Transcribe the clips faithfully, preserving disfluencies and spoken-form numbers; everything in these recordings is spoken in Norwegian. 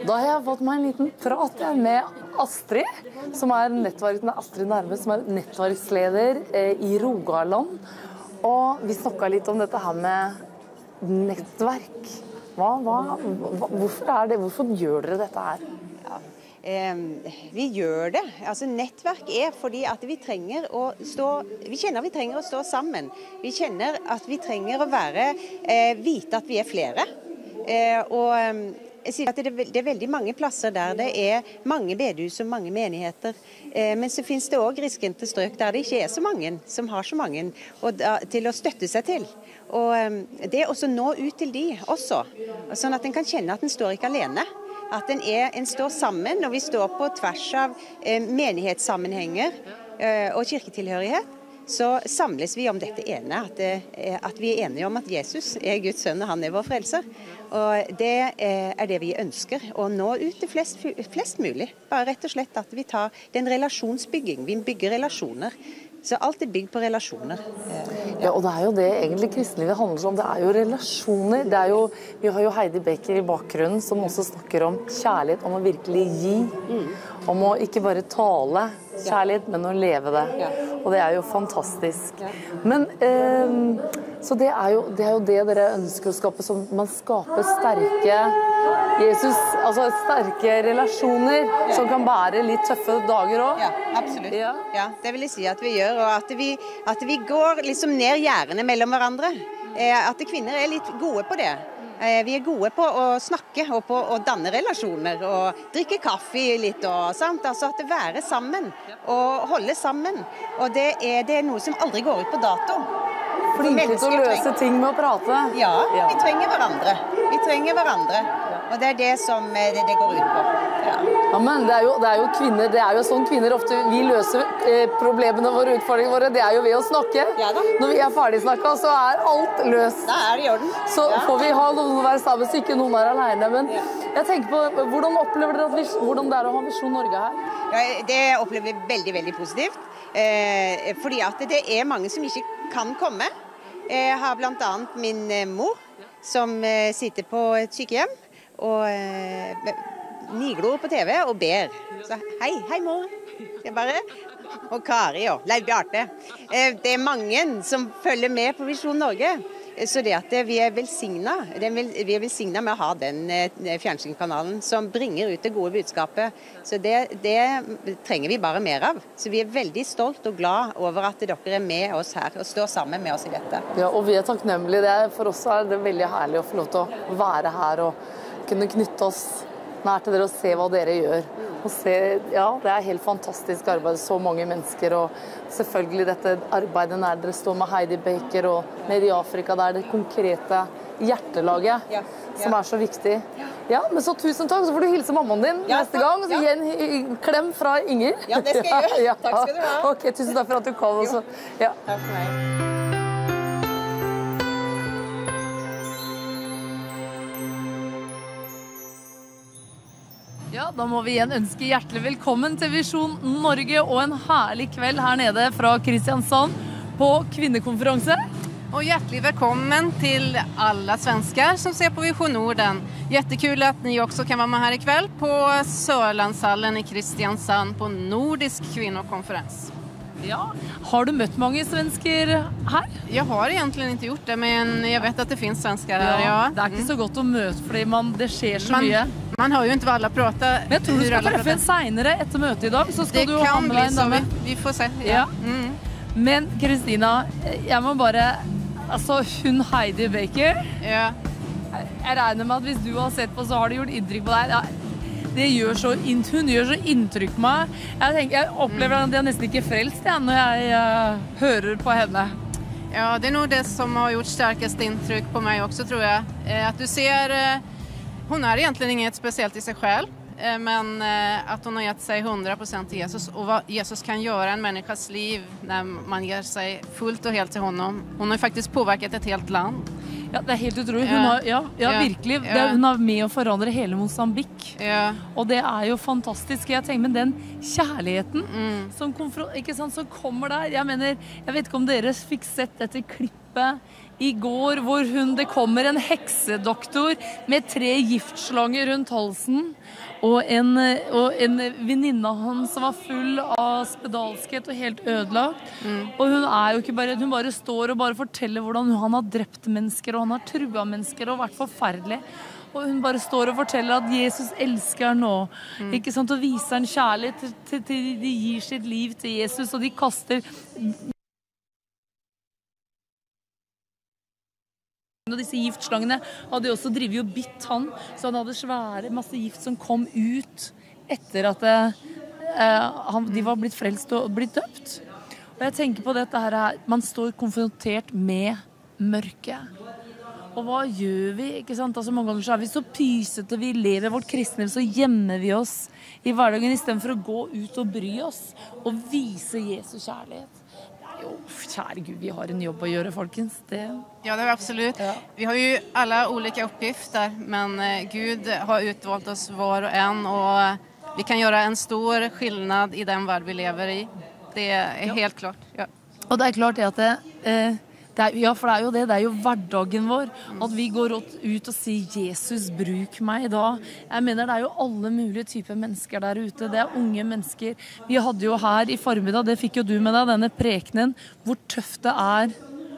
Da har jeg fått meg en liten prat med Astrid, som er nettverk, Astrid Nærme, som er nettverksleder i Rogaland. Og vi snakket litt om dette her med nettverk. Hva, hva, hva, hvorfor er det, hvorfor gjør dere dette her? Ja, eh, vi gjør det. Altså nettverk er fordi at vi trenger å stå, vi kjenner vi trenger å stå sammen. Vi kjenner at vi trenger å være, eh, vite at vi er flere. Eh, og jeg sier at det, det er veldig mange plasser der det er mange bedehus og mange menigheter, eh, men så finnes det også grisgrendte strøk der det ikke er så mange som har så mange og da, til å støtte seg til. Og um, det er også nå ut til de også, sånn at en kan kjenne at en står ikke alene. At en, er, en står sammen, og vi står på tvers av eh, menighetssammenhenger eh, og kirketilhørighet. Så samles vi om dette ene, at, det, at vi er enige om at Jesus er Guds sønn og han er vår frelser. Og det er det vi ønsker, å nå ut til flest, flest mulig. Bare rett og slett at vi tar den relasjonsbygging, vi bygger relasjoner. Så alt er bygd på relasjoner. Ja, og det er jo det egentlig kristenlivet handler om, det er jo relasjoner. Det er jo, vi har jo Heidi Baker i bakgrunnen som også snakker om kjærlighet, om å virkelig gi. Mm. Om å ikke bare tale kjærlighet, men å leve det. Ja. Og det er jo fantastisk. Ja. Men, eh, så det er, jo, det er jo det dere ønsker å skape, som man skaper sterke Jesus, altså sterke relasjoner, ja, som kan bære litt tøffe dager også. Ja, absolutt. Ja. Ja, det vil jeg si at vi gjør, og at vi, at vi går liksom ned gjerdene mellom hverandre. Eh, at kvinner er litt gode på det. Eh, vi er gode på å snakke og på å danne relasjoner, og drikke kaffe litt, og sant? Altså at det være sammen, og holde sammen. Og det er, det er noe som aldri går ut på dato. Flinke til å løse ting med å prate. Ja, ja, vi trenger hverandre. Vi trenger hverandre. Og det er det som det, det går ut på. Ja. Ja, men det er, jo, det er jo kvinner, det er jo sånn kvinner ofte, vi løser eh, problemene våre, utfordringene våre, det er jo ved å snakke. Ja, når vi er ferdig snakket, så er alt løst. Da er det i orden. Så ja. Får vi ha noen å være sammen, så ikke noen er alene. Men ja. Jeg tenker på, hvordan opplever dere at vi, hvordan det er å ha Visjon Norge her? Ja, det opplever vi veldig, veldig positivt. Eh, fordi at det er mange som ikke kan komme. Jeg har blant annet min mor, som eh, sitter på et sykehjem, og eh, niglor på T V og ber. Så hei, hei mor. Det er bare, og Kari og Leif Bjarte. Eh, det er mange som følger med på Visjon Norge. Så det at vi er velsignet, vi er velsignet med å ha den fjernsynskanalen som bringer ut det gode budskapet. Så det, det trenger vi bare mer av. Så vi er veldig stolt og glad over at dere er med oss her og står sammen med oss i dette. Ja, og vi er takknemlige. Det er, for oss er det veldig herlig å få lov til å være her og kunne knytte oss nær til dere og se hva dere gjør. Og se, ja, det er helt fantastisk arbeid, så mange mennesker, og selvfølgelig dette arbeidet nær dere står med Heidi Baker og nede i Afrika, det er det konkrete hjertelaget ja, ja. som er så viktig. Ja, men så tusen takk, så får du hilse mammaen din ja, neste gang, så gi en ja. klem fra Inger. Ja, det skal jeg gjøre. Ja. Takk skal du ha. Ok, tusen takk for at du kom. Også. Ja. Takk for meg. Ja, da må vi igjen ønske hjertelig velkommen til Visjon Norge og en herlig kveld her nede fra Kristiansand på kvinnekonferanse. Och hjärtligt välkommen till alla svenskar som ser på Vision Norden. Jättekul att ni också kan vara med här ikväll på Sörlandshallen i Kristiansand på Nordisk kvinnokonferens. Ja, har du møtt mange svensker her? Jag har egentligen inte gjort det, men jag vet att det finns svenskar här. Ja, ja. Det er ikke så godt å møte, fordi man, det skjer så man, mye. Man hör ju inte vad alla pratar. Men jeg tror du skal treffe en senere etter møtet i dag, så skal det du ha med deg en dame. Vi, vi får se. Ja. Ja. Mm. Men Kristina, jeg må bare, altså hun Heidi Baker, ja. jeg regner med at hvis du har sett på, så har det gjort inntrykk på deg. Ja. Det gjør så, hun gjør så inntrykk på meg. Jeg, tenker, jeg opplever at jeg nesten ikke frelst ja, når jeg uh, hører på henne. Ja, det är nog det som har gjort starkast intryck på mig också, tror jag. Eh, att du ser, eh, hon är egentligen inget speciellt i sig själv, eh, men eh, att hon har gett sig hundra procent till Jesus och vad Jesus kan göra i en människas liv när man ger sig fullt och helt till honom. Hon har ju faktiskt påverkat ett helt land. Ja, det er helt utrolig. Hun har, ja, ja, ja, virkelig. ja. Det, hun har med å forandre hele Mosambik. Ja. Og det er jo fantastisk. Jeg tenker, men den kjærligheten mm. som, ikke sant, som kommer der, jeg mener, jeg vet ikke om dere fikk sett dette klippet kjempe i går hvor hun, det kommer en heksedoktor med tre giftslanger rundt halsen, og en, og en venninne av han som var full av spedalskhet og helt ødelagt. Mm. Og hun er jo ikke bare, hun bare står og bare forteller hvordan han har drept mennesker, og han har truet mennesker og vært forferdelig. Og hun bare står og forteller at Jesus elsker nå, mm. ikke sant, og viser en kjærlighet til, til, til de gir sitt liv til Jesus, og de kaster... Og disse giftslangene hadde jo også drivet og bitt han, så han hadde svære masse gift som kom ut etter at eh, han, de var blitt frelst og blitt døpt. Og jeg tenker på dette her, man står konfrontert med mørket. Og hva gjør vi, ikke sant? Altså mange ganger så er vi så pysete, vi lever vårt kristne, så gjemmer vi oss i hverdagen i stedet for å gå ut og bry oss og vise Jesus kjærlighet. Jo, kjære Gud, vi har en jobb å gjøre, folkens. Det... Ja, det er absolutt. Ja. Vi har jo alle ulike oppgifter, men Gud har utvalgt oss var og en, og vi kan gjøre en stor skillnad i den verden vi lever i. Det er ja. helt klart. Ja. Og det er klart det at det... Eh, Det er, ja, for det er jo det, det er jo hverdagen vår, at vi går ut og sier Jesus, bruk meg da. Jeg mener det er jo alle mulige typer mennesker der ute, det er unge mennesker. Vi hadde jo her i formiddag, det fikk jo du med deg, denne prekenen, hvor tøft det er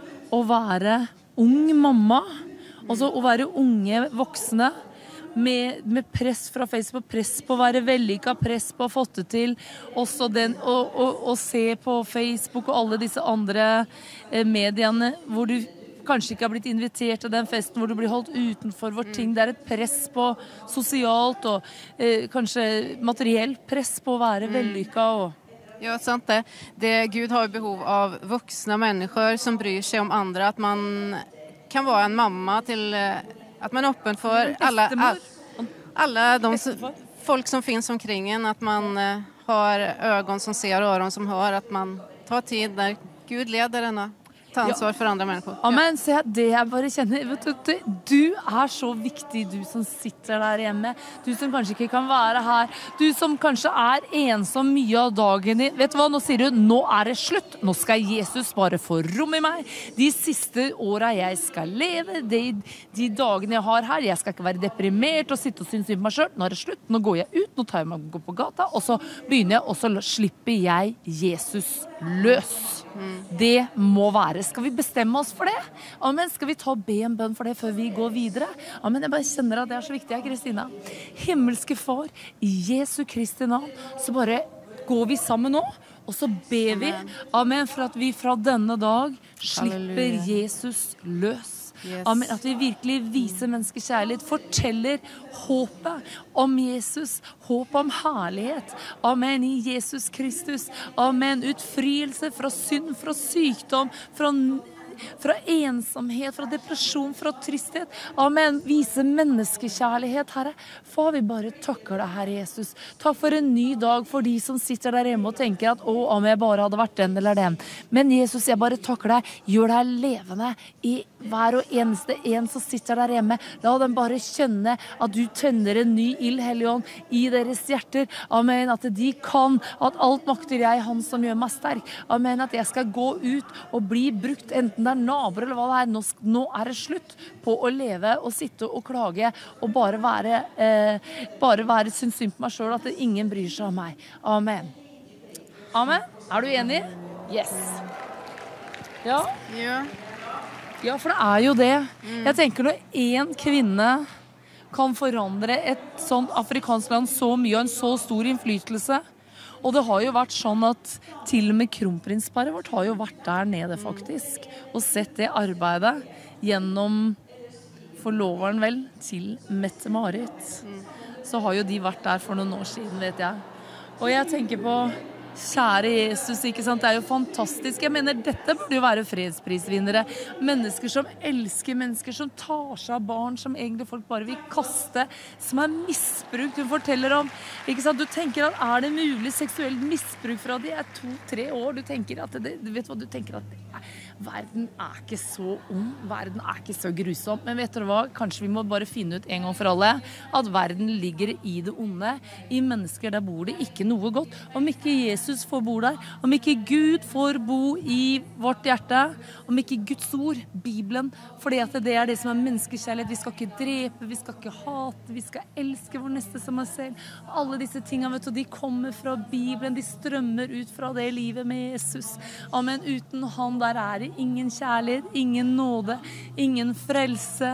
å være ung mamma, altså å være unge voksne, Med, med press fra Facebook, press på å være vellykket, press på å få det til, også den, og, og, og se på Facebook og alle disse andre eh, mediene, hvor du kanskje ikke har blitt invitert til den festen, hvor du blir holdt utenfor hvor ting. Det er et press på sosialt og eh, kanskje materielt press på å være vellykket. Og... Ja, sant det. det. Gud har behov av voksne mennesker som bryr seg om andre, at man kan være en mamma til... At man er åpen for alla, all, alla de folk som finns omkring en, at man uh, har ögon som ser og öron som hör, at man tar tid der Gud leder henne. Ta ansvar ja. for andre mennesker. Ja, men se, det jeg bare kjenner, vet du, du er så viktig, du som sitter der hjemme, du som kanskje ikke kan være her, du som kanskje er ensom mye av dagen din. Vet du hva, nå sier du, nå er det slutt, nå skal Jesus bare få rom i meg, de siste årene jeg skal leve, de, de dagene jeg har her, jeg skal ikke være deprimert og sitte og synes på meg selv, nå er det slutt, nå går jeg ut, nå tar jeg meg å gå på gata, og så begynner jeg, og så slipper jeg Jesus løs. Mm. Det må være. Skal vi bestemme oss for det? Amen. Skal vi ta be en bønn for det før vi går videre? Amen. Jeg bare kjenner at det er så viktig, Kristina. Himmelske far, i Jesu Kristi navn, så bare går vi sammen nå, og så ber vi, amen, for at vi fra denne dag slipper Halleluja. Jesus løs. Yes. Amen, at vi virkelig viser menneskekjærlighet, forteller håpet om Jesus, håp om herlighet. Amen, i Jesus Kristus. Amen, utfrielse fra synd, fra sykdom, fra fra ensomhet, fra depresjon, fra tristhet. Amen. Vise menneskekjærlighet, Herre. Far, vi bare takker deg, Herre Jesus. Takk for en ny dag for de som sitter der hjemme og tenker at, å, om jeg bare hadde vært den eller den. Men Jesus, jeg bare takker deg. Gjør deg levende i hver og eneste en som sitter der hjemme. La dem bare kjenne at du tenner en ny ild, Helligånd, i deres hjerter. Amen. At de kan, at alt makter jeg, han som gjør meg sterk. Amen. At jeg skal gå ut og bli brukt, enten det er naboer eller hva det er. Nå, nå er det slutt på å leve og sitte og klage og bare være, eh, bare være synes synd på meg selv, at ingen bryr seg om meg. Amen. Amen. Er du enig? Yes. Ja. Ja. Ja, for det er jo det. Jeg tenker når en kvinne kan forandre et sånt afrikansk land så mye og en så stor innflytelse. Og det har jo vært sånn at til og med kronprinsparet vårt har jo vært der nede faktisk, og sett det arbeidet gjennom forloveren vel til Mette-Marit. Så har jo de vært der for noen år siden, vet jeg. Og jeg tenker på, kjære Jesus, ikke sant? Det er jo fantastisk. Jeg mener, dette burde jo være fredsprisvinnere. Mennesker som elsker mennesker, som tar seg av barn, som egentlig folk bare vil kaste, som er misbrukt. Hun forteller om, ikke sant? Du tenker at er det mulig seksuelt misbruk fra de er to-tre år? Du tenker at det, du vet hva du tenker at det er. verden er ikke så ond, verden er ikke så grusom. Men vet dere hva? Kanskje vi må bare finne ut en gang for alle at verden ligger i det onde. I mennesker der bor det ikke noe godt. Om ikke Jesus får bo der, om ikke Gud får bo i vårt hjerte, om ikke Guds ord, Bibelen, fordi at det er det som er menneskekjærlighet. Vi skal ikke drepe, vi skal ikke hate, vi skal elske vår neste som oss selv. Alle disse tingene, vet du, de kommer fra Bibelen, de strømmer ut fra det livet med Jesus. Amen. Uten han der er det ingen kjærlighet, ingen nåde, ingen frelse,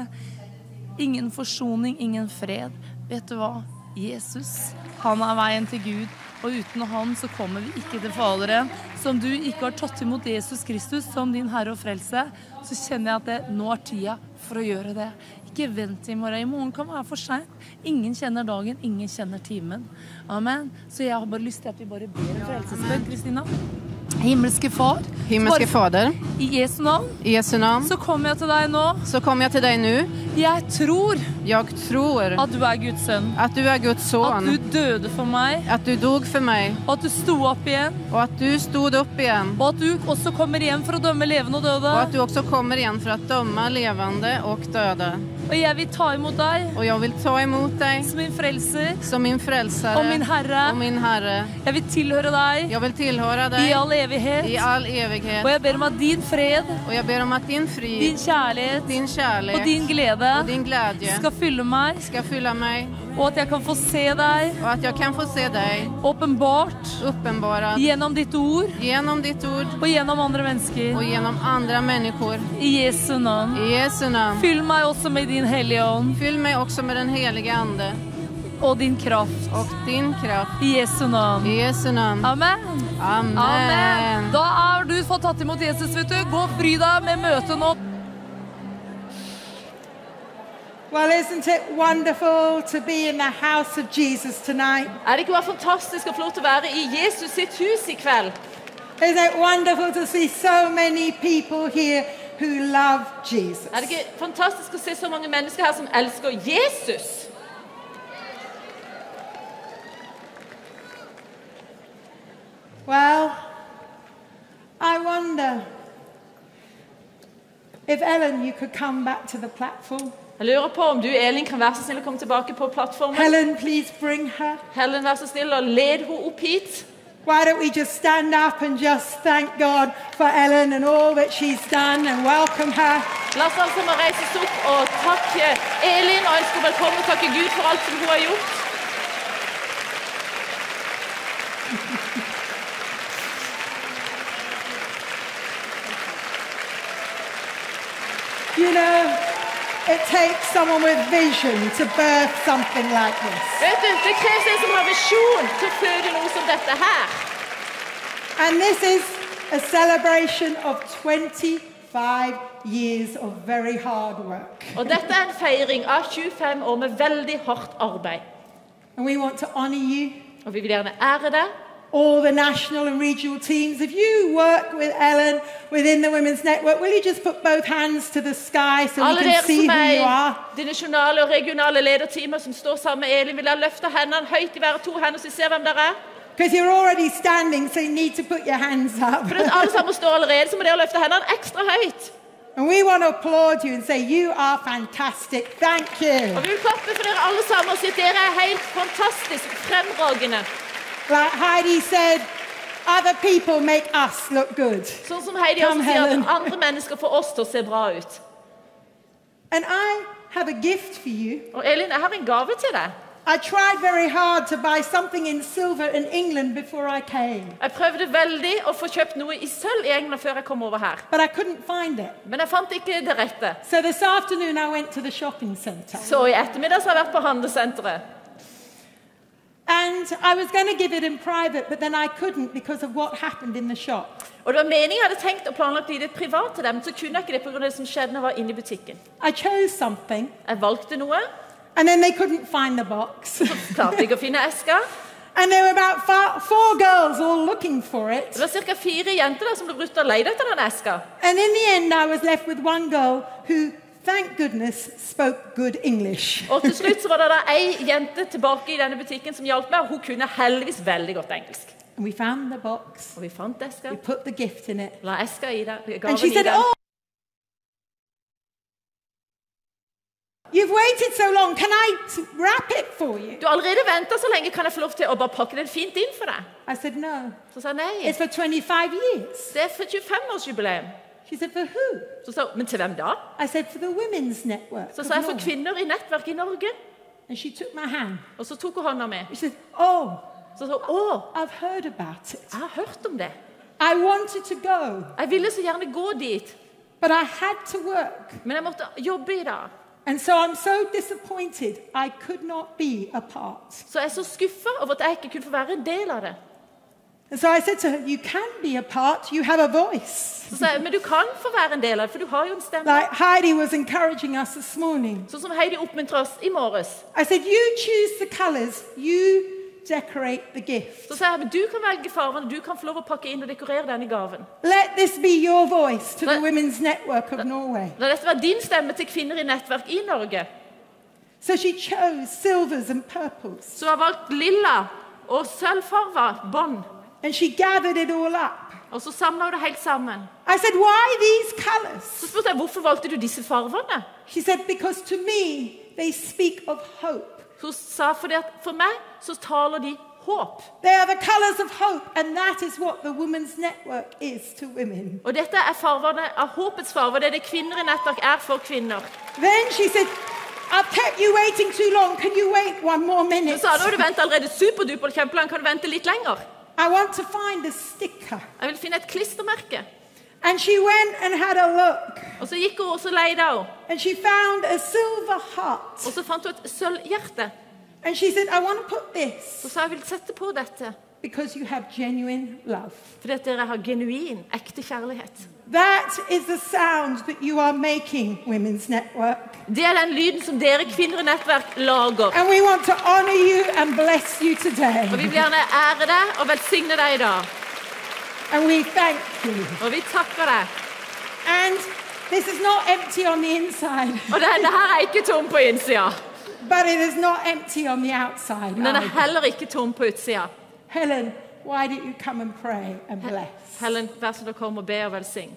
ingen forsoning, ingen fred. Vet du hva? Jesus, han er veien til Gud, og uten han så kommer vi ikke til Faderen. Som du ikke har tatt imot Jesus Kristus som din Herre og frelse, så kjenner jeg at det, nå er tida for å gjøre det. Ikke vent i morgen. I morgen kan være for sent. Ingen kjenner dagen, ingen kjenner timen. Amen. Så jeg har bare lyst til at vi bare ber en frelsesbønn, Kristina. Himmelske far, Himmelske Fader, i Jesu navn, i Jesu namn, så kommer jeg til deg nå. så kommer jag till dig nu. Jeg tror Jag tror at du er Guds sønn, att du är Guds at du son, døde for meg, att du dog för mig og at du sto opp igjen, och att du stod upp igen og at du også kommer igjen for å dømme levende og døde. och att du också kommer igen för att döma levande och döda. Og jeg vil ta imot deg Och jag vill ta emot dig som min frelser som min frälsare og min Herre. och min Herre. Jeg vil tilhøre deg Jag vill tillhöra i dig all evighet. i all Og evighet. jeg ber om at din fred, Och jag ber om att din din frid, kjærlighet din og kärlek din glede och din glädje skal fylle meg, ska fylla mig og at jeg kan få se deg och att jag kan få se dig åpenbart uppenbarad gjennom ditt ord genom ditt ord og gjennom andre mennesker. och genom andra människor. I Jesu navn. I Jesu namn. Fyll meg også med din hellige ånd Fyll mig också med den helige Ande og din kraft. och din kraft. I Jesu navn. I Jesu namn. Amen. Amen. Amen. Da har du fått tatt imot Jesus, vet du. Gå fri deg med møtet nå. Well, isn't it wonderful to be in the house of Jesus tonight? Er det ikke bare fantastisk og flott å være i Jesus sitt hus i kveld? Isn't it wonderful to see so many people here who love Jesus? Er det ikke fantastisk å se så mange mennesker her som elsker Jesus? Well, I wonder if Ellen, you could come back to the platform. Jeg lurer på om du, Elin, kan være så snill å komme tilbake på plattformen. Helen, please bring her. Helen, vær så snill og led henne opp hit. Why don't we just stand up and just thank God for Ellen and all that she's done and welcome her. La oss altså må reise oss opp og takke Elin og ønske velkommen og takke Gud for alt som hun har gjort. You know, it takes someone with vision to birth something like this. Vet du, det kreves en som har visjon til å føde noe som dette her. And this is a celebration of twenty-five years of very hard work. Og dette er en feiring av tjuefem år med veldig hardt arbeid. And we want to honor you, Og vi vil gjerne ære det. all the national and regional teams. If you work with Ellen within the Women's Network, will you just put both hands to the sky so we Alle can dere see som who you er are? i de nasjonale og regionale lederteamer som står sammen med Elin, vil jeg løfte hendene høyt i været, to hender, så vi ser hvem dere er. Because you're already standing, so you need to put your hands up. For at alle sammen står allerede, så må dere løfte hendene ekstra høyt. And we want to applaud you and say, you are fantastic. Thank you. Og vi vil klappe for dere alle sammen og si at dere er helt fantastisk fremragende. Like Heidi said, other people make us look good. Sånn som Heidi Come, også sier Helen. at andre mennesker får oss til å se bra ut. And I have a gift for you. Og Elin, jeg har en gave til deg. I tried very hard to buy something in silver in England before I came, Jeg prøvde veldig å få kjøpt noe i sølv i England før jeg kom over her. but I couldn't find it. Men jeg fant ikke det rette. So this afternoon I went to the shopping centre. Så i ettermiddag så har jeg vært på handelsenteret. And I was going to give it in private, but then I couldn't because of what happened in the shop. Og det var meningen jeg hadde tenkt å planlagt å gi det privat til dem, men så kunne jeg ikke det på grunn av det som skjedde når jeg var inne i butikken. I chose something, Jeg valgte noe, and then they couldn't find the box. klarte ikke å finne eska. And there were about four, four girls all looking for it. Det var cirka fire jenter der som ble brutt og leid etter den eska. And in the end, I was left with one girl who, thank goodness, spoke good English. Og til slutt så var det da ei jente tilbake i denne butikken som hjalp meg, og hun kunne heldigvis veldig godt engelsk. And we found the box. Og vi fant eska, We put the gift in it. la eska i det, And gaven she i said, den. oh, you've waited so long. Can I t- wrap it for you? Du har allerede ventet så lenge, kan jeg få lov til å bare pakke den fint inn for deg? I said, no. Så sa jeg nei, It's for twenty-five years. det er for tjuefem års jubileum. She said, for who? Så sa hun, men til hvem da? I said, for the Women's Network. Så of sa jeg for Norway." kvinner i nettverk i Norge. And she took my hand. Og så tok hun hånda mi. She said, oh, Så sa hun, å, I've heard about it. jeg har hørt om det. I wanted to go, Jeg ville så gjerne gå dit, but I had to work. men jeg måtte jobbe i dag. And so I'm so disappointed I could not be a part. Så jeg er så skuffet over at jeg ikke kunne få være en del av det. And so I said to her, you can be a part, you have a voice. Så sa jeg, men du kan få være en del av det, for du har jo en stemme. Like Heidi was encouraging us this morning. Sånn som Heidi oppmuntret oss i morges. I said, you choose the colors, you decorate the gift. Så sa jeg, men du kan velge farvene, du kan få lov å pakke inn og dekorere denne gaven. Let this be your voice to the Let- Women's Network of Norway. La dette være din stemme til kvinner i nettverk i Norge. So she chose silvers and purples. Så jeg har valgt lilla og sølvfarva bånd. And she gathered it all up. Og så samlet hun det helt sammen. I said, why these colors? Så spurte jeg, hvorfor valgte du disse farvene? She said, because to me, they speak of hope. Hun sa, fordi at for meg så taler de håp. They are the colors of hope, and that is what the Women's Network is to women. Og dette er farvene av håpets farver. Det er det kvinner i nettverk er for kvinner. Then she said, I've kept you waiting too long. Can you wait one more Så minute? sa du, du venter allerede superduper kjempelang, kan du vente litt lenger? I want to find a sticker. Jeg vil finne et klistermerke. And she went and had a look. Og så gikk hun og så leide hun. And she found a silver heart. Og så fant hun et sølvhjerte. And she said, I want to put Så this sa jeg, jeg vil sette på dette. because you have genuine love. Fordi at dere har genuin, ekte kjærlighet. That is the sound that you are making, Women's Network. Det er den lyden som dere kvinner i nettverk lager. And we want to honor you and bless you today. Og vi vil gjerne ære deg og velsigne deg i dag. And we thank you. Og vi takker deg. And this is not empty on the inside, Og denne her er ikke tom på innsida. but it is not empty on the outside. Men den er either. heller ikke tom på utsida. Helen, why don't you come and pray and bless? Helen, vær så god, kom og be og velsign.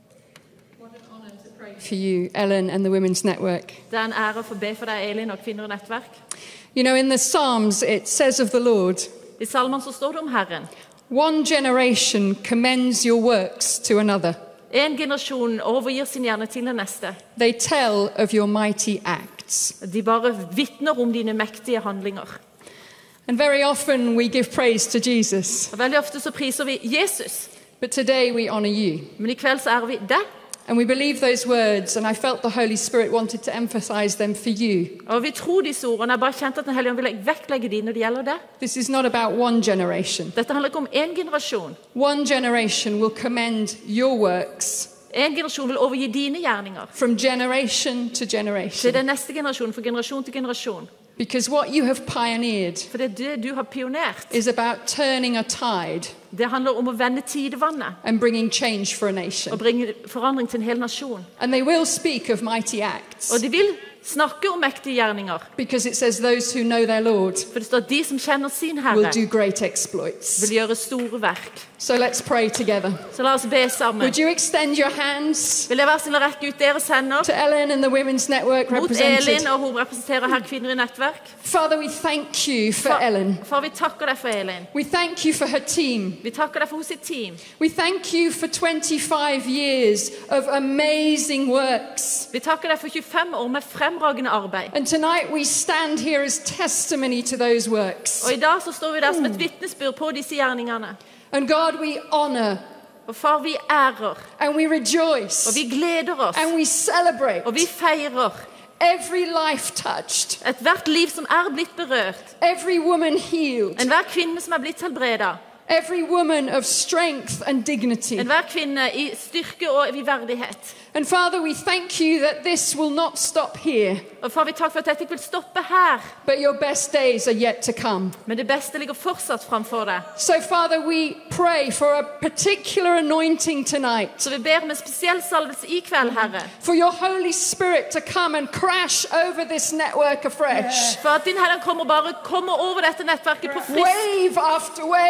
For you, Ellen, and the Women's Network. Det er en ære å få be for deg, Elin, og kvinner i nettverk. You know, in the Psalms, it says of the Lord, I salmen så står det om Herren. one generation commends your works to another. En generasjon overgir sin hjerne til den neste. They tell of your mighty acts. De bare vittner om dine mektige handlinger. And very often we give praise to Jesus, Og veldig ofte så priser vi Jesus, but today we honor you. men i kveld så ærer vi deg. And we believe those words, and I felt the Holy Spirit wanted to emphasize them for you. Og vi tror disse ordene. Jeg bare kjente at den hellige ånd vil vektlegge de når det gjelder det. This is not about one generation. Dette handler ikke om en generasjon. One generation will commend your works En generasjon vil overgi dine gjerninger from generation to til generation. den neste generasjonen, fra generasjon til generasjon. Because what you have pioneered For det er det du har pionert. is about turning a tide Det handler om å vende tidevannet and bringing change for a og nation. bringe forandring til en hel nasjon. And they will speak of mighty acts Og de vil snakke om mektige gjerninger. because it says those who know their Lord For det står at de som kjenner sin will Herre, do great exploits. vil gjøre store verk. So let's pray together. Så la oss be sammen. Would you extend your hands Vil jeg være snill å rekke ut deres hender to Ellen and the Women's Network mot represented? Elin, og hun representerer her kvinner i nettverk. Father, we thank you for Far, Ellen. far, vi takker deg for Elin. We thank you for her team. Vi takker deg for hos sitt team. We thank you for twenty-five years of amazing works. Vi takker deg for tjuefem år med fremragende arbeid. And tonight we stand here as testimony to those works. Og i dag så står vi der som et vitnesbyrd på disse gjerningene. And God, we honor Og far, vi ærer, and we og rejoice vi gleder oss, and we celebrate og vi feirer every life touched, et hvert liv som er blitt berørt. every woman healed, Enhver kvinne som er blitt helbredet. every woman of strength and dignity. Enhver kvinne i styrke og i verdighet. And Father, we thank you that this will not stop here, Og far, vi takker for at dette ikke vil stoppe her. but your best days are yet to come. Men det beste ligger fortsatt framfor deg. So Father, we pray for a particular anointing tonight, Så vi ber om en spesiell salvelse i kveld, Herre. for your Holy Spirit to come and crash over this network afresh. For at din Herre kommer bare kommer over dette nettverket på frist. Wave after wave, Lord.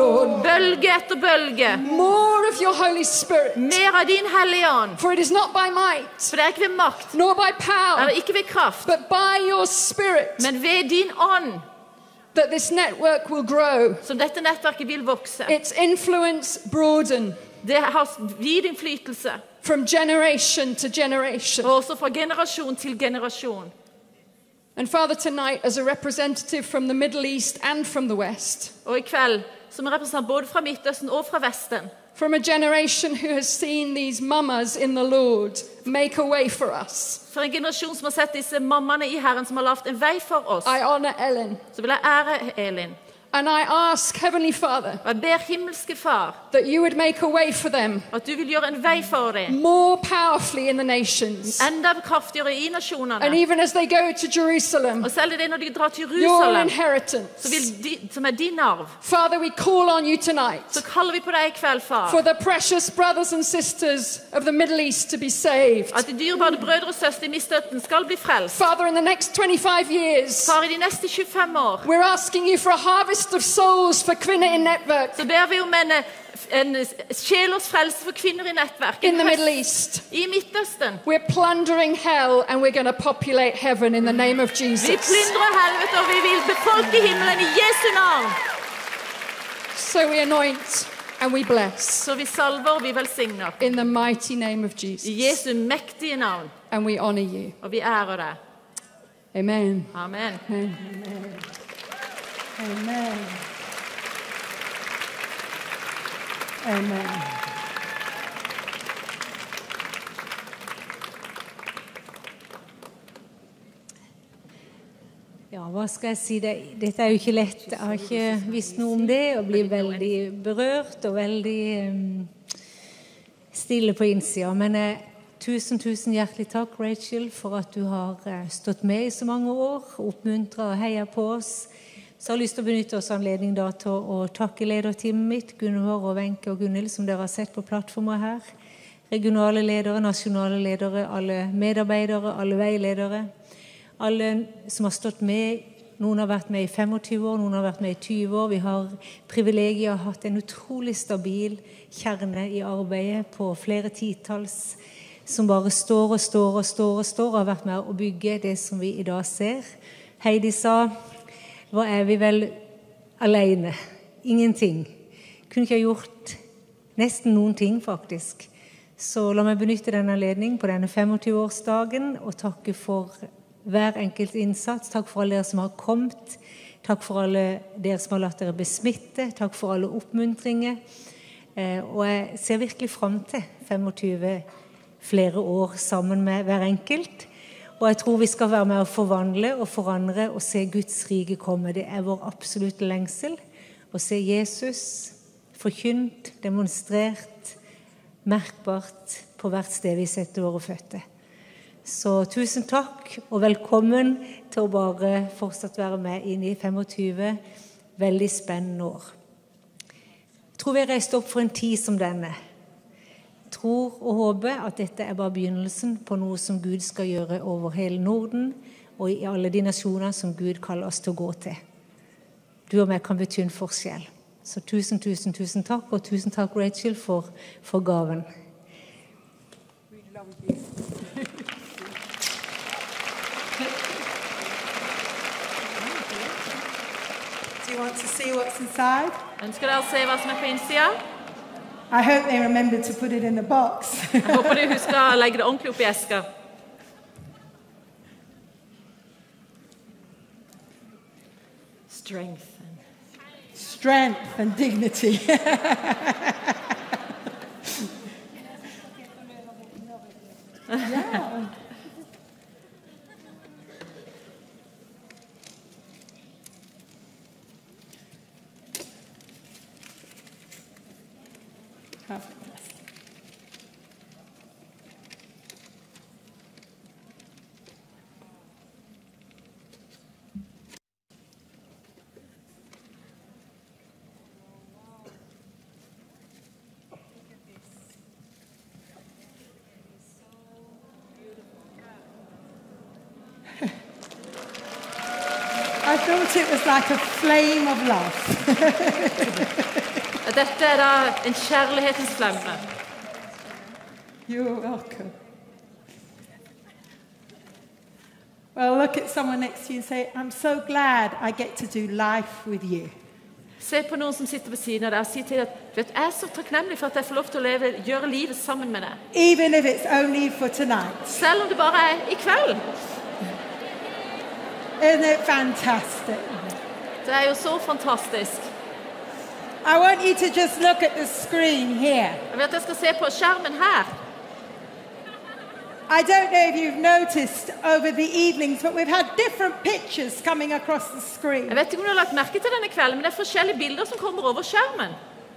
Lord. Bølge etter bølge. More of your Holy Spirit. Mer av din Hellige Ånd. For it is not by might, For det er ikke ved makt, nor by power, eller ikke ved kraft, but by your Spirit, men ved din ånd, that this network will grow. som dette nettverket vil vokse. Its influence broaden Det har vid innflytelse, from generation to generation. og også fra generasjon til generasjon. And Father, tonight, as a representative from the Middle East and from the West, Og i kveld, som en representant både fra Midtøsten og fra Vesten, from a generation who has seen these mamas in the Lord make a way for us, for en generasjon som har sett disse mammaene i Herren som har lagt en vei for oss, I honor Ellen. så vil jeg ære Elin. And I ask, Heavenly Father, Og jeg ber himmelske Far that you would make a way for them at du vil gjøre en vei for dem, more powerfully in the nations. enda kraftigere i And nasjonene. even as they go to Jerusalem, Og selv det når de drar til your Jerusalem, så inheritance. vil de, som er din arv, Father, we call on you tonight så kaller vi på deg i kveld, for Far, the precious brothers and sisters of the Middle East to be saved. at de dyrebare brødre og søstre i Midtøsten skal bli frelst. Father, in the next twenty-five years, Far, i de neste tjuefem år, we're asking you for a harvest of souls for Kvinner in Network så ber vi om en, en sjelers frelse for kvinner i nettverk. in the Middle East. I Midtøsten. We're plundering hell and we're going to populate heaven in the name of Vi Jesus. plyndrer helvete, og vi vil befolke himmelen i Jesu navn. So we anoint and we bless Så vi salver og vi velsigner. in the mighty name of I Jesus. Jesu mektige navn. And we honor you. Og vi ærer deg. Amen. Amen. Amen. Amen. Amen. Ja, hva skal jeg si? Det- Dette er jo ikke lett. Jeg har ikke visst noe om det, og blir veldig berørt og veldig um, stille på innsida. Men eh, tusen, tusen hjertelig takk, Rachel, for at du har eh, stått med i så mange år, oppmuntret og heiet på oss. Så jeg har lyst til å benytte oss anledning da til å, å takke lederteamet mitt, Gunvor og Wenche og Gunhild, som dere har sett på plattformer her. Regionale ledere, nasjonale ledere, alle medarbeidere, alle veiledere. Alle som har stått med. Noen har vært med i tjuefem år, noen har vært med i tyve år. Vi har privilegiet og hatt en utrolig stabil kjerne i arbeidet på flere titalls, som bare står og står og står og står, og har vært med å bygge det som vi i dag ser. Heidi sa, hva er vi vel alene? Ingenting. Kunne ikke ha gjort nesten noen ting, faktisk. Så la meg benytte denne anledningen på denne tjuefem-årsdagen og takke for hver enkelt innsats. Takk for alle dere som har kommet. Takk for alle dere som har latt dere besmitte. Takk for alle oppmuntringer. Eh, og jeg ser virkelig frem til tjuefem flere år sammen med hver enkelt. Og jeg tror vi skal være med å forvandle og forandre og se Guds rike komme. Det er vår absolutte lengsel. Å se Jesus forkynt, demonstrert, merkbart på hvert sted vi setter våre føtter. Så tusen takk og velkommen til å bare fortsatt være med inn i tjuefem veldig spennende år. Jeg tror vi har reist opp for en tid som denne. Jeg tror og håper at dette er bare begynnelsen på noe som Gud skal gjøre over hele Norden og i alle de nasjoner som Gud kaller oss til å gå til. Du og meg kan bety en forskjell. Så tusen, tusen, tusen takk, og tusen takk, Rachel, for, for gaven. Do you want to see what's inside? Ønsker dere å se hva som er på innsida? I hope they remembered to put it in the box. Jeg håper de husker å legge det ordentlig opp i eska. Strength. Strength and dignity. Yeah. I thought it was like a flame of love. at dette er da en kjærlighetens flamme. You're welcome. Well, look at someone next to you and say, I'm so glad I get to do life with you. Se på noen som sitter ved siden av deg og si til deg, vet, jeg er så takknemlig for at jeg får lov til å leve, gjøre livet sammen med deg. Even if it's only for tonight. Selv om det bare er i kveld. Isn't it fantastic? Det er jo så fantastisk. I want you to just look at the screen here. Jeg vet at jeg skal se på skjermen her. I don't know if you've noticed over the evenings, but we've had different pictures coming across the screen. Jeg vet ikke om du har lagt merke til denne kvelden, men det er forskjellige bilder som kommer over skjermen.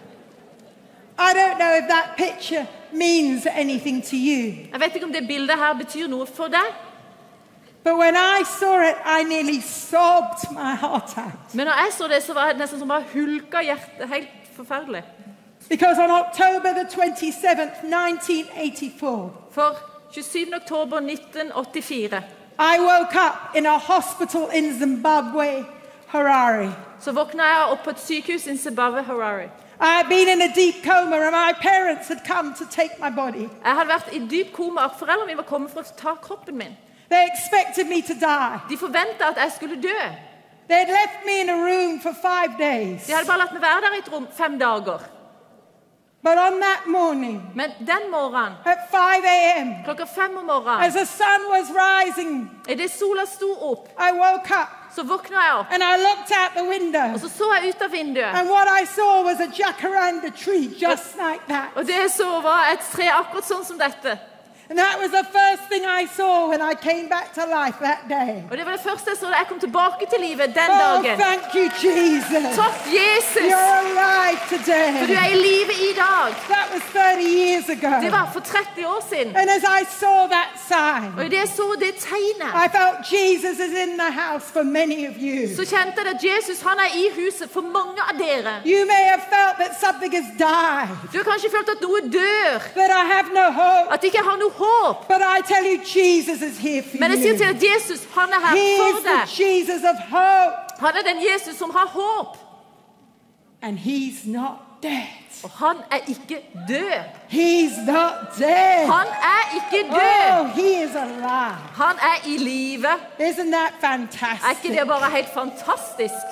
I don't know if that picture means anything to you. Jeg vet ikke om det bildet her betyr noe for deg. But when I saw it, I nearly sobbed my heart out. Men når jeg så det, så var det nesten som bare hulka hjertet, helt forferdelig. Because on October the twenty-seventh, nineteen eighty-four, For tjuesyvende oktober nitten åttifire, I woke up in a hospital in Zimbabwe, Harare. så våkna jeg opp på et sykehus i Zimbabwe, Harare. I had been in a deep coma and my parents had come to take my body. Jeg hadde vært i dyp koma, og foreldrene mine var kommet for å ta kroppen min. They expected me to die. De forventet at jeg skulle dø. They had left me in a room for five days. De hadde bare latt meg være der i et rom fem dager. But on that morning, Men den morgenen, at five a.m., klokka fem om morgenen, as the sun was rising, i det sola sto opp, I woke up så våkna jeg opp, and I looked out the window. og så så jeg ut av vinduet. And what I saw was a jacaranda tree just like that. Og det jeg så var et tre akkurat sånn som dette. And that was the first thing I saw when I came back to life that day. Og det var det første jeg så da jeg kom tilbake til livet den Oh, dagen. thank you, Jesus. Takk, Jesus, You're alive for du today. er i live i dag. That was thirty years ago. Det var for tretti år siden. And as I saw that sign, Og i det jeg så det tegnet, I felt Jesus is in the house for many of you. så kjente jeg at Jesus, han er i huset for mange av dere. You may have felt that something has died, Du har kanskje følt at noe dør, that I have no hope. at ikke har noe håp. But I tell you, Jesus is here for Men jeg sier til you. deg at Jesus, han er her He for is the deg. Jesus of hope. Han er den Jesus som har håp. And he's not dead. Og han er ikke død. He's not dead. Han er ikke Oh, død. he is alive. Han er i live. Isn't that Er fantastic? ikke det bare helt fantastisk?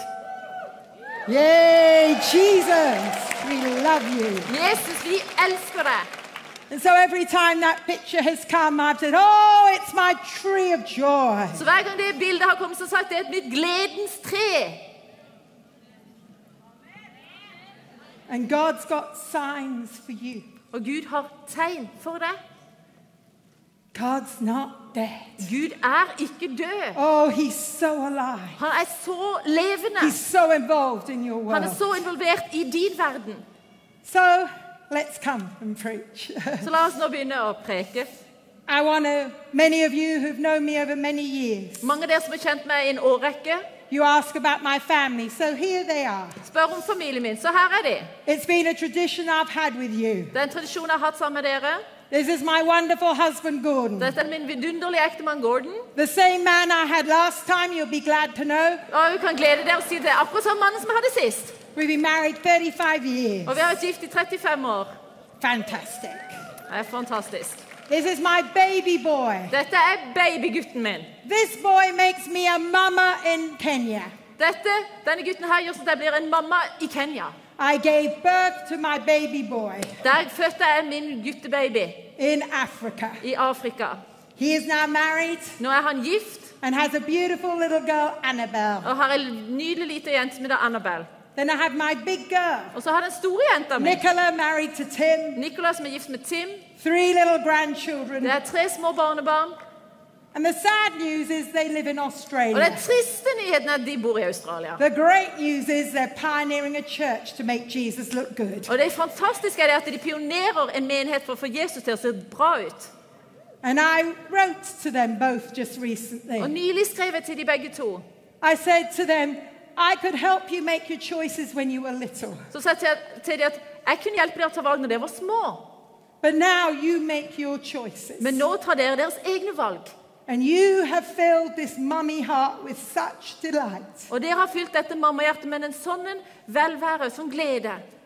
Yay, Jesus. We love you. Jesus, vi elsker deg. And so every time that picture has come, I've said, oh, it's my tree of joy. Så hver gang det bildet har kommet, så har jeg sagt det er mitt gledens tre. And God's got signs for you. Og Gud har tegn for deg. God's not dead. Gud er ikke død. Oh, he's so alive. Han er så levende. He's so involved in your Han er world. så involvert i din verden. So let's come and preach. Så la oss nå begynne å preke. I want to, many of you who've known me over many years, Mange av dere som har kjent meg i en årrekke, you ask about my family. So here they are. spør om familien min. Så her er de. It's been a tradition I've had with you. Det er en tradisjon jeg har hatt sammen med dere. This is my wonderful husband, Gordon. Dette er min vidunderlige ektemann Gordon. The same man I had last time, you'll be glad to know. Og vi kan glede dere å si det er akkurat samme mannen som jeg hadde sist. We've been married thirty-five years. Og vi har vært gift i trettifem år. Fantastic. Det er fantastisk. This is my baby boy. Dette er babygutten min. This boy makes me a mama in Kenya. Dette, denne gutten her gjør sånn at jeg blir en mamma i Kenya. I gave birth to my baby boy Der fødte jeg min guttebaby in Africa. i Afrika. He is now married Nå er han gift and has a beautiful little girl, Annabelle. og har en nydelig lite jente som heter Annabelle. Then I have my big girl, Og så har den store jenta mi, Nicola, married to Tim. Nicola, som er gift med Tim. Three little grandchildren. Det er tre små barnebarn. And the sad news is they live in Og Australia. den triste nyheten er at de bor i Australia. The great news is they're pioneering a church to make Jesus look good. Og det fantastiske er at de pionerer en menighet for å få Jesus til å se bra ut. And I wrote to them both just Og recently. nylig skrev jeg til de begge to. I said to them, I could help you make your choices when you were little. Så sa jeg til- til de at jeg kunne hjelpe dere å ta valg når dere var små. But now you make your choices. Men nå tar dere deres egne valg. And you have filled this mummy heart with such delight. Og dere har fylt dette mammahjertet med en sånn velvære, sånn glede.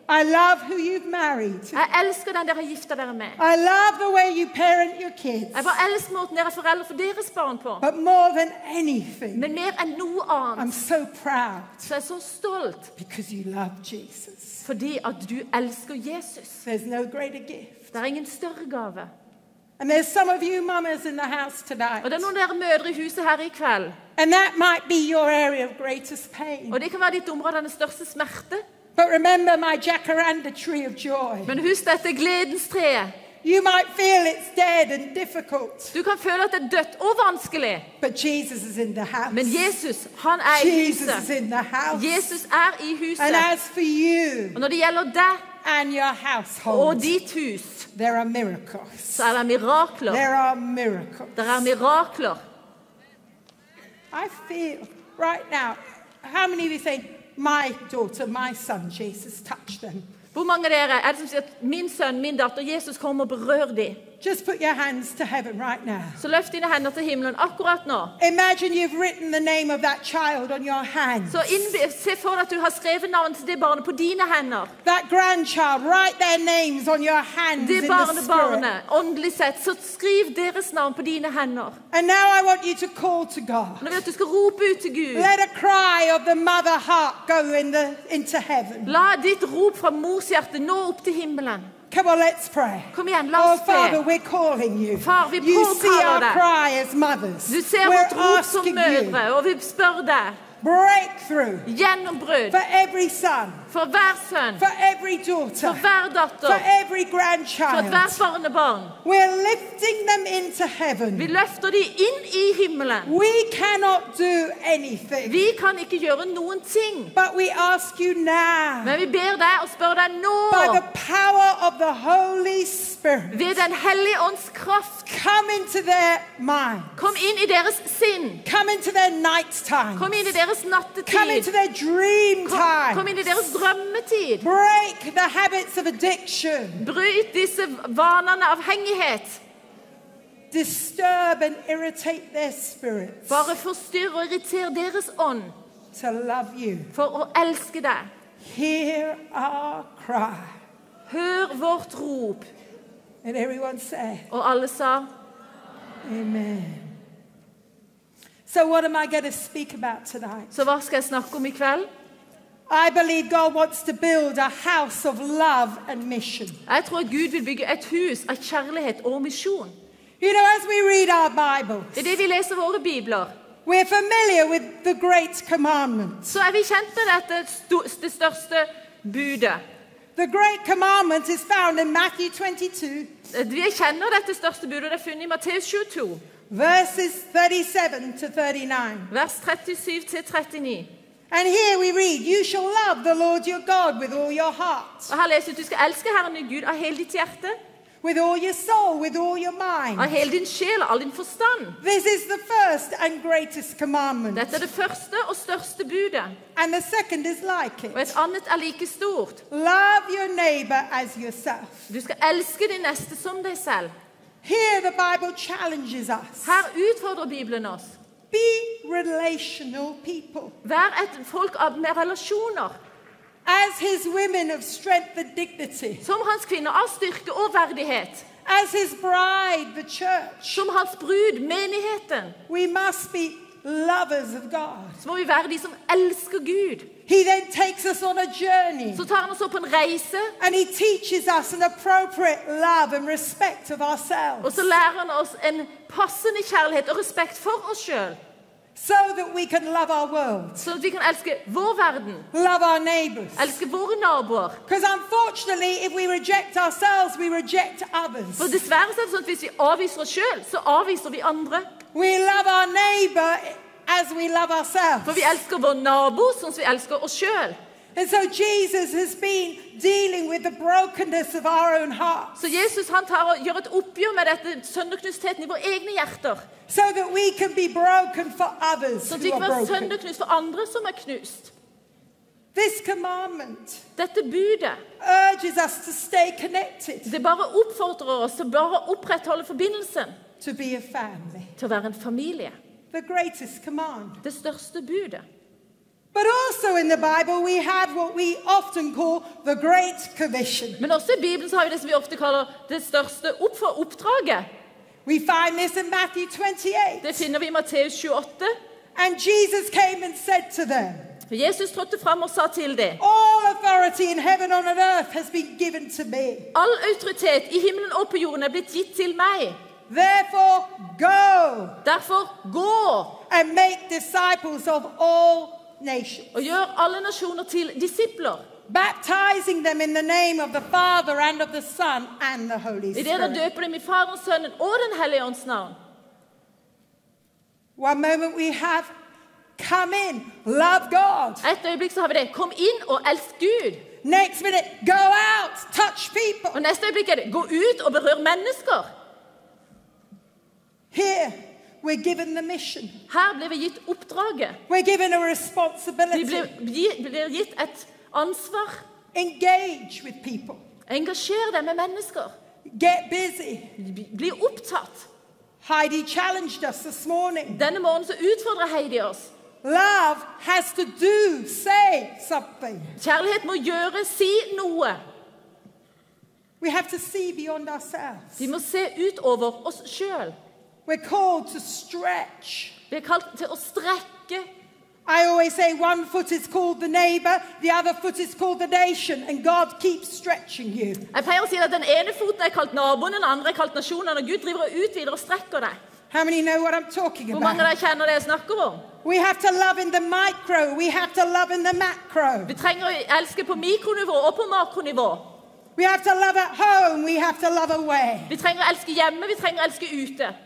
I love who you've married. Jeg elsker den dere har giftet dere med. I love the way you parent your kids. Jeg bare elsker måten dere er foreldre for deres barn på. But more than anything, Men mer enn noe I'm annet, so proud så er jeg så stolt because you love Jesus. fordi at du elsker Jesus. There's no greater gift. Det er ingen større gave. And there's some of you mamas in the house tonight. Og det er noen av dere mødre i huset her i kveld. And that might be your area of greatest pain. Og det kan være ditt område av den største smerte. But remember my jacaranda tree of joy. Men husk dette gledens treet. You might feel it's dead and difficult. Du kan føle at det er dødt og vanskelig. But Jesus is in the house. Men Jesus, han er i Jesus is huset. in the house. Jesus er i And huset. as for you Og når det gjelder deg and your og household, ditt hus, there are miracles. så er det mirakler. There are miracles. Det er mirakler. I feel right now, how many of you think, my daughter, my son, Jesus touched them? Hvor mange av dere er det som sier at min sønn, min datter, Jesus kommer og berører dem? Just put your hands to heaven right now. Så løft dine hender til himmelen akkurat nå. Imagine you've written the name of that child on your hand. Så innbe- se for deg at du har skrevet navnet til det barnet på dine hender. That grandchild, write their names on your hands Det in the spirit. barnebarnet, åndelig sett, så skriv deres navn på dine hender. And now I want you to call to God. Nå vil jeg at du skal rope ut til Gud. Let a cry of the mother heart go in the, into heaven. La ditt rop fra mors hjerte nå opp til himmelen. Come on, let's pray. Kom igjen, la Oh, oss Father, be. we're calling you. Far, vi You see påkaller our deg. cry as mothers. Du ser We're vårt rop som asking you, mødre, og vi spør deg. breakthrough Gjennombrudd for every son, for hver sønn, for every daughter, for hver for datter, every for grandchild. hvert barnebarn. We're lifting them into heaven. Vi løfter de inn i himmelen. We cannot do anything, Vi kan ikke gjøre noen ting. but we ask you now, Men vi ber deg og spør deg nå, by the power of the Holy Spirit, ved den hellige ånds kraft, come into their mind, kom inn i deres sinn. come into their night time, Kom inn i deres come nattetid. into their dream Kom, kom inn i time. deres drømmetid. Break the habits of addiction, Bryt disse vanene av avhengighet. disturb and irritate their spirits Bare forstyrr og irriter deres ånd to love you. for å elske deg. Hear our cry. Hør vårt rop. And everyone say, Og alle sa, Amen. So what am I going to speak about tonight? så hva skal jeg snakke om i kveld? I believe God wants to build a house of love and mission. Jeg tror Gud vil bygge et hus av kjærlighet og misjon. You know, as we read our Bibles, Det er det vi leser våre bibler. we're familiar with the great commandments. Så er vi kjent med dette sto- det største budet. The great commandment is found in Matthew twenty-two, Vi kjenner dette største budet, og det er funnet i Matteus tjueto, verses thirty-seven to thirty-nine. vers trettisju til trettini. And here we read, you shall love the Lord your God with all your heart, Og her leser vi at du skal elske Herren din Gud av hele ditt hjerte, with all your soul, with all your av mind. hele din sjel og all din forstand. This is the first and greatest commandment. Dette er det første og største budet. And the second is like Og it. et annet er like stort. Love your neighbor as yourself. Du skal elske din neste som deg selv. Here the Bible challenges us. Her utfordrer Bibelen oss. Be relational people. Vær et folk av- med relasjoner. As his women of strength and dignity. Som hans kvinner av styrke og verdighet. As his bride, the church. Som hans brud, menigheten. We must be lovers of God. Så må vi være de som elsker Gud. He then takes us on a journey. Så tar han oss opp på en reise, And he teaches us an appropriate love and respect of og ourselves. så lærer han oss en passende kjærlighet og respekt for oss selv. So that we can love our world. Så at vi kan elske vår verden, Love our neighbors. elske våre naboer. Because unfortunately, if we reject ourselves, we reject others. For dessverre så er det sånn at hvis vi avviser oss selv, så avviser vi andre. We love our neighbor as we love For ourselves. vi elsker vår nabo sånn som vi elsker oss selv. And so Jesus has been dealing with the brokenness of our own hearts Så Jesus han tar og gjør et oppgjør med dette sønderknustheten i våre egne hjerter. so that we can be broken for others Så at vi who kan are være broken. sønderknust for andre som er knust. This commandment Dette budet, urges us to stay connected, det bare oppfordrer oss til bare å opprettholde forbindelsen, to be a family. til å være en familie. The greatest command. Det største budet. But also in the Bible we have what we often call the Great Commission. Men også i Bibelen så har vi det som vi ofte kaller det største oppfor oppdraget. We find this in Matthew twenty-eight. Det finner vi i Matteus tjueåtte. And Jesus came and said to them, Jesus trådte frem og sa til dem, all authority in heaven and on earth has been given to me. all autoritet i himmelen og på jorden er blitt gitt til meg. Therefore go Derfor gå and make disciples of all nations, og gjør alle nasjoner til disipler. baptizing them in the name of the Father and of the Son and the Holy I det dere Spirit. døper dem i Faderens, Sønnen og Den hellige ånds navn. One moment we have come in, love God. Et øyeblikk så har vi det. Kom inn og elsk Gud. Next minute, go out, touch people. Og neste øyeblikk er det. Gå ut og berør mennesker. Here, we're given the mission. Her blir vi gitt oppdraget. We're given a Vi responsibility. blir, gi- blir gitt et ansvar. Engage with people. Engasjer deg med mennesker. Get busy. Bli opptatt. Heidi challenged us this morning. Denne morgenen så utfordrer Heidi oss. Love has to do, say something. Kjærlighet må gjøre, si noe. We have to see beyond ourselves. Vi må se ut over oss selv. We're called to stretch. Vi er kalt til å strekke. I always say one foot is called the neighbor, the other foot is called the nation, and God keeps stretching you. Jeg pleier å si at den ene foten er kalt naboen, den andre er kalt nasjonen, og Gud driver og utvider og strekker deg. How many know what I'm talking Hvor mange av about? dere kjenner det jeg snakker om? We have to love in the micro, we have to love in the macro. Vi trenger å elske på mikronivå og på makronivå. We have to love at home, we have to love away. Vi trenger å elske hjemme, vi trenger å elske ute.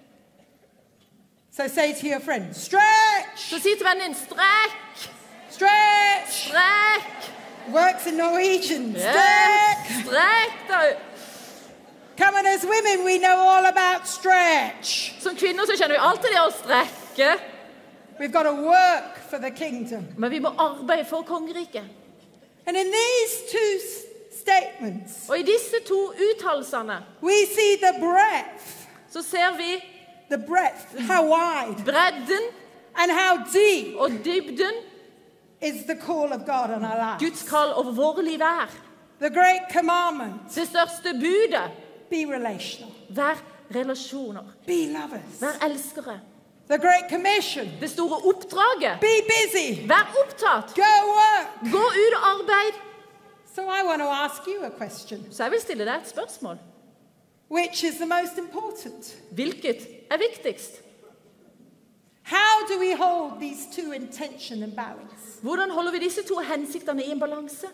So say to your friend, stretch, Så si til vennen din, strekk, stretch. strekk, Works in Norwegian, ja, stretch. strekk da. Come on, as women, we know all about stretch. Som kvinner så kjenner vi alltid det å strekke, We've got to work for the kingdom. men vi må arbeide for kongeriket. And in these two s- statements, Og i disse to uttalelsene we see the breadth, så ser vi the breadth, how wide bredden and how deep og dybden is the call of God on our lives. Guds kall over våre liv er. The great commandment, Det største budet, be relational, vær relasjoner, be lovers. vær elskere. The great commission, Det store oppdraget, be busy, vær opptatt, go work. gå ut og arbeid. So I want to ask you a question. Så jeg vil stille deg et spørsmål. Which is the most important? Hvilket er viktigst? How do we hold these two in tension and balance? Hvordan holder vi disse to hensiktene i en balanse?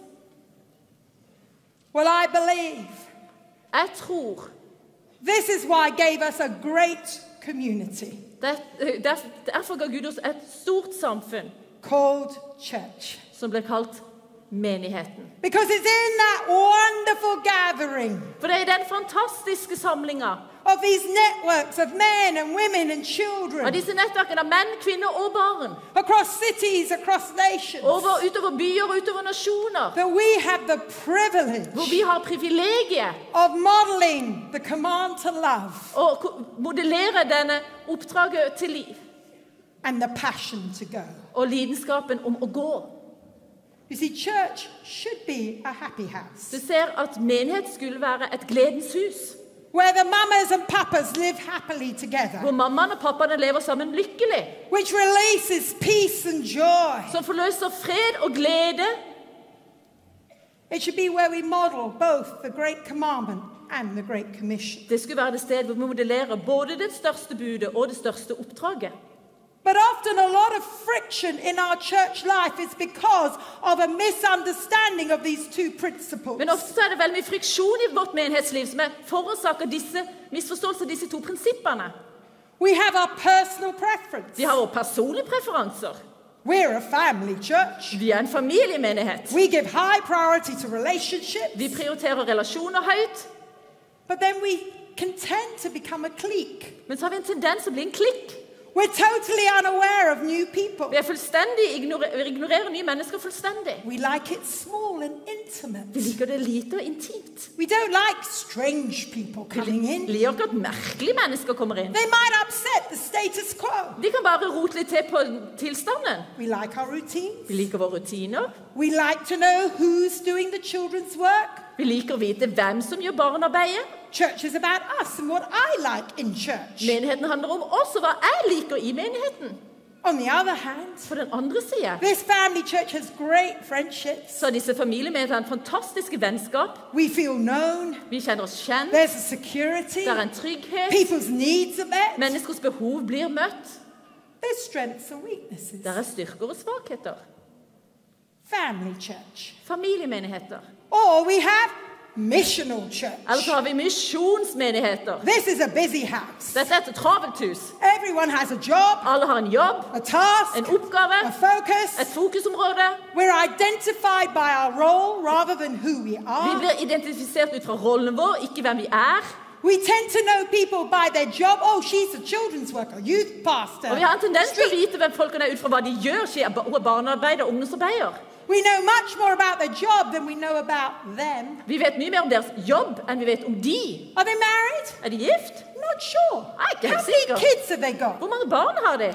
Well, I believe Jeg tror this is why he gave us a great community det, der- Derfor ga Gud oss et stort samfunn called church. som ble kalt menigheten. Because it's in that wonderful gathering For det er i den fantastiske samlinga of these networks of men and women and av children disse nettverkene av menn, kvinner og barn, across cities, across nations, over, utover byer og utover nasjoner, that we have the privilege hvor vi har privilegiet of modeling the command to love å ko- modellere denne oppdraget til liv and the passion to go. og lidenskapen om å gå. You see, church should be a happy house Du ser at menighet skulle være et gledens hus, where the mamas and papas live happily together, hvor mammaen og pappaene lever sammen lykkelig, which releases peace and joy. som forløser fred og glede. It should be where we model both the great commandment and the great commission. Det skulle være det sted hvor vi modellerer både det største budet og det største oppdraget. But often a lot of friction in our church life is because of a misunderstanding of these two principles. Men ofte så er det veldig mye friksjon i vårt menighetsliv som er forårsaker disse misforståelser, disse to prinsippene. We have our personal preference. Vi har våre personlige preferanser. We're a family church. Vi er en familiemenighet. We give high priority to relationships. Vi prioriterer relasjoner høyt, But then we can tend to become a clique. men så har vi en tendens til å bli en klikk. We're totally unaware of new people. Vi er fullstendig ignorer, vi ignorerer nye mennesker fullstendig. We like it small and intimate. Vi liker det lite og intimt. We don't like strange people coming in. Vi liker ikke at merkelige mennesker kommer inn. They might upset the status quo. De kan bare rote litt til på tilstanden. We like our routines. Vi liker våre rutiner. We like to know who's doing the children's work. Vi liker å vite hvem som gjør barnearbeidet. Church is about us and what I like in church. Menigheten handler om oss og hva jeg liker i menigheten. On the other hand, På den andre siden, this family church has great friendships. så har disse familiemedlemmene fantastiske vennskap. We feel known. Vi kjenner oss kjent. There's a security. Det er en trygghet. People's needs are met. Menneskers behov blir møtt. There's strengths and weaknesses. Det er styrker og svakheter. Family church. Familiemenigheter. Or we have missional church. Eller så har vi misjonsmenigheter. This is a busy house. Dette er et travelt hus. Everyone has a job, Alle har en jobb, a task, en oppgave, a focus. et fokusområde. We're identified by our role rather than who we Vi are. blir identifisert ut fra rollen vår, ikke hvem vi er. We tend to know people by their job. Oh, she's a children's worker, youth pastor. Og vi har en tendens til å street. vite hvem folkene er ut fra hva de gjør. Hun er barnearbeider, ungdomsarbeider. We know much more about their job than we know about them. Vi vet mye mer om deres jobb enn vi vet om de. Are they married? Er de gift? Not sure. Jeg er ikke How helt many sikker. kids have they got? Hvor mange barn har de?